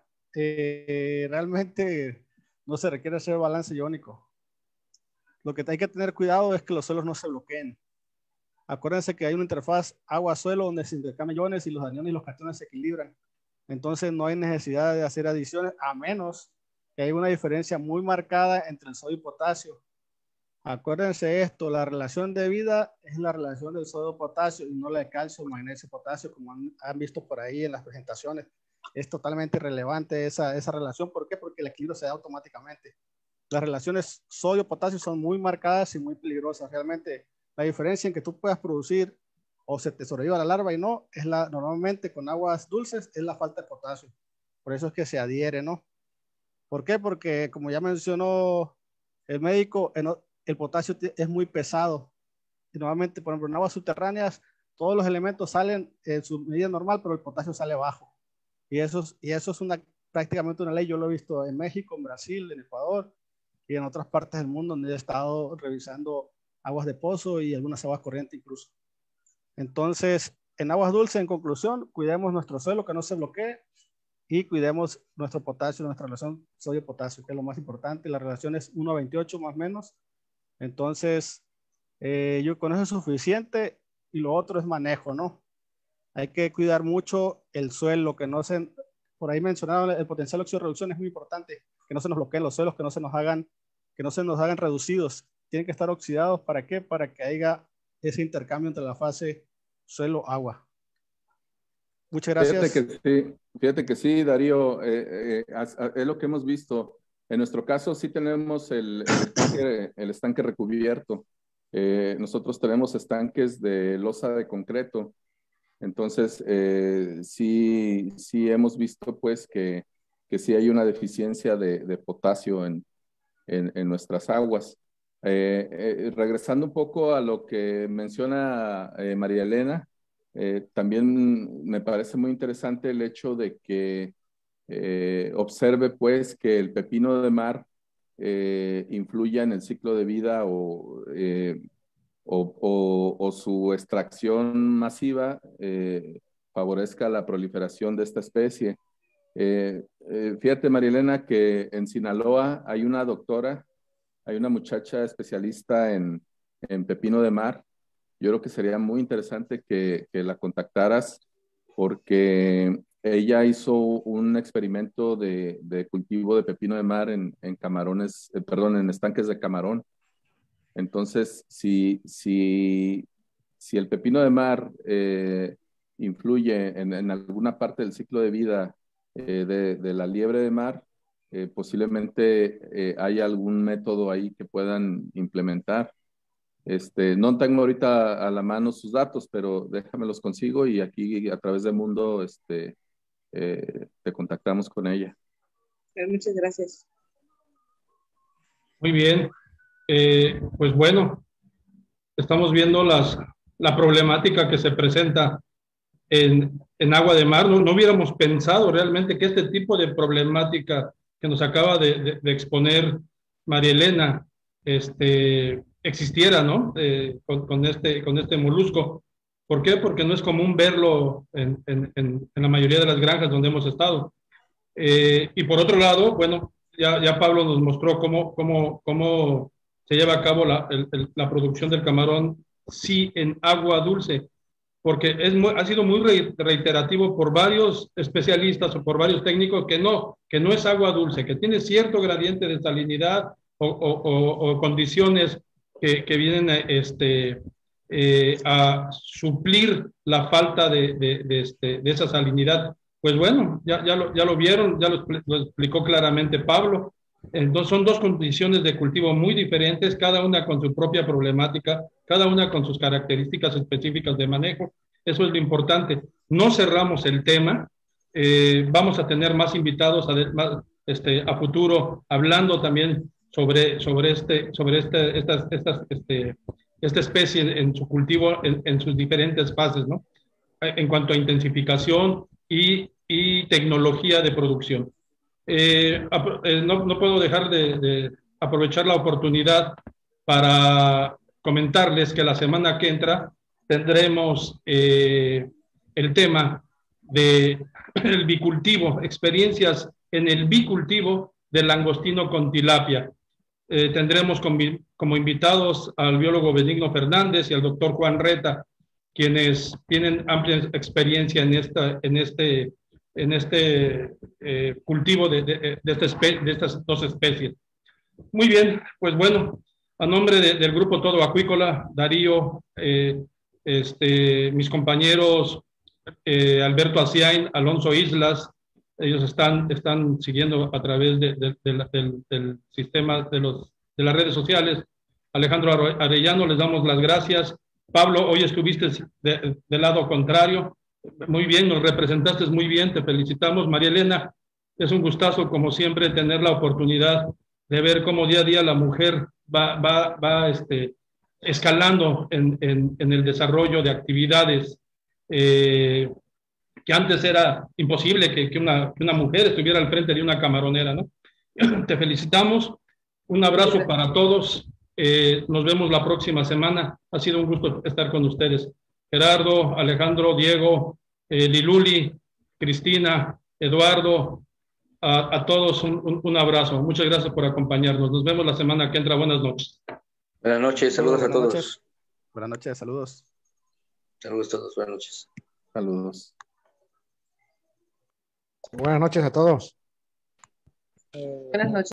realmente no se requiere hacer balance iónico. Lo que hay que tener cuidado es que los suelos no se bloqueen. Acuérdense que hay una interfaz agua-suelo donde se intercambian iones y los aniones y los cationes se equilibran. Entonces no hay necesidad de hacer adiciones a menos que haya una diferencia muy marcada entre el sodio y potasio. Acuérdense esto, la relación de vida es la relación del sodio-potasio y no la de calcio, magnesio, potasio, como han visto por ahí en las presentaciones. Es totalmente irrelevante esa relación. ¿Por qué? Porque el equilibrio se da automáticamente. Las relaciones sodio-potasio son muy marcadas y muy peligrosas. Realmente la diferencia en que tú puedas producir o se te sobreviva la larva y no, es normalmente con aguas dulces es la falta de potasio. Por eso es que se adhiere, ¿no? ¿Por qué? Porque como ya mencionó el médico, el potasio es muy pesado. Y normalmente, por ejemplo, en aguas subterráneas, todos los elementos salen en su medida normal, pero el potasio sale bajo. Y eso es prácticamente una ley. Yo lo he visto en México, en Brasil, en Ecuador. y en otras partes del mundo donde he estado revisando aguas de pozo y algunas aguas corrientes incluso. Entonces, en aguas dulces, en conclusión, cuidemos nuestro suelo que no se bloquee y cuidemos nuestro potasio, nuestra relación sodio-potasio, que es lo más importante. La relación es 1:28 más o menos. Entonces, yo con eso es suficiente y lo otro es manejo, ¿no? Hay que cuidar mucho el suelo, que no se, por ahí mencionaron el potencial de oxidorreducción, es muy importante, que no se nos bloqueen los suelos, que no se nos hagan reducidos. Tienen que estar oxidados, ¿para qué? Para que haya ese intercambio entre la fase suelo-agua. Muchas gracias. Fíjate que sí, Darío, es lo que hemos visto. En nuestro caso sí tenemos el estanque recubierto. Nosotros tenemos estanques de losa de concreto. Entonces, sí hemos visto pues que sí hay una deficiencia de potasio en nuestras aguas. Regresando un poco a lo que menciona María Elena, también me parece muy interesante el hecho de que observe pues que el pepino de mar influya en el ciclo de vida o su extracción masiva favorezca la proliferación de esta especie. Fíjate, María Elena, que en Sinaloa hay una doctora, hay una muchacha especialista en pepino de mar. Yo creo que sería muy interesante que la contactaras porque ella hizo un experimento de cultivo de pepino de mar en camarones, en estanques de camarón. Entonces, si el pepino de mar influye en alguna parte del ciclo de vida de la liebre de mar, posiblemente hay algún método ahí que puedan implementar. No tengo ahorita a la mano sus datos, pero déjame los consigo y aquí a través de Mundo te contactamos con ella. Muchas gracias. Muy bien. Pues bueno, estamos viendo la problemática que se presenta en agua de mar. No hubiéramos pensado realmente que este tipo de problemática que nos acaba de exponer María Elena existiera, ¿no? Con este molusco. ¿Por qué? Porque no es común verlo en la mayoría de las granjas donde hemos estado. Y por otro lado, bueno, ya Pablo nos mostró cómo se lleva a cabo la producción del camarón, sí, en agua dulce, porque ha sido muy reiterativo por varios especialistas o por varios técnicos que no es agua dulce, que tiene cierto gradiente de salinidad o condiciones que vienen a suplir la falta de esa salinidad. Pues bueno, ya lo vieron, ya lo explicó claramente Pablo. Entonces son dos condiciones de cultivo muy diferentes, cada una con su propia problemática, cada una con sus características específicas de manejo. Eso es lo importante. No cerramos el tema. Vamos a tener más invitados a futuro hablando también sobre esta especie en su cultivo en sus diferentes fases, ¿no? En cuanto a intensificación y tecnología de producción. No puedo dejar de aprovechar la oportunidad para comentarles que la semana que entra tendremos el tema del bicultivo, experiencias en el bicultivo del langostino con tilapia. Tendremos como invitados al biólogo Benigno Fernández y al doctor Juan Reta, quienes tienen amplia experiencia en este cultivo de estas dos especies. Muy bien, pues bueno, a nombre del grupo Todo Acuícola, Darío, mis compañeros Alberto Aciain, Alonso Islas, ellos están siguiendo a través del sistema de las redes sociales. Alejandro Arellano, les damos las gracias. Pablo, hoy estuviste del lado contrario. Muy bien, nos representaste muy bien, te felicitamos. María Elena, es un gustazo, como siempre, tener la oportunidad de ver cómo día a día la mujer va escalando en el desarrollo de actividades que antes era imposible que una mujer estuviera al frente de una camaronera, ¿no? Te felicitamos. Un abrazo para todos. Nos vemos la próxima semana. Ha sido un gusto estar con ustedes. Gerardo, Alejandro, Diego, Liluli, Cristina, Eduardo, a todos un abrazo. Muchas gracias por acompañarnos. Nos vemos la semana que entra. Buenas noches. Buenas noches, saludos a todos. Buenas noches, saludos. Saludos a todos, buenas noches. Saludos. Buenas noches a todos. Buenas noches.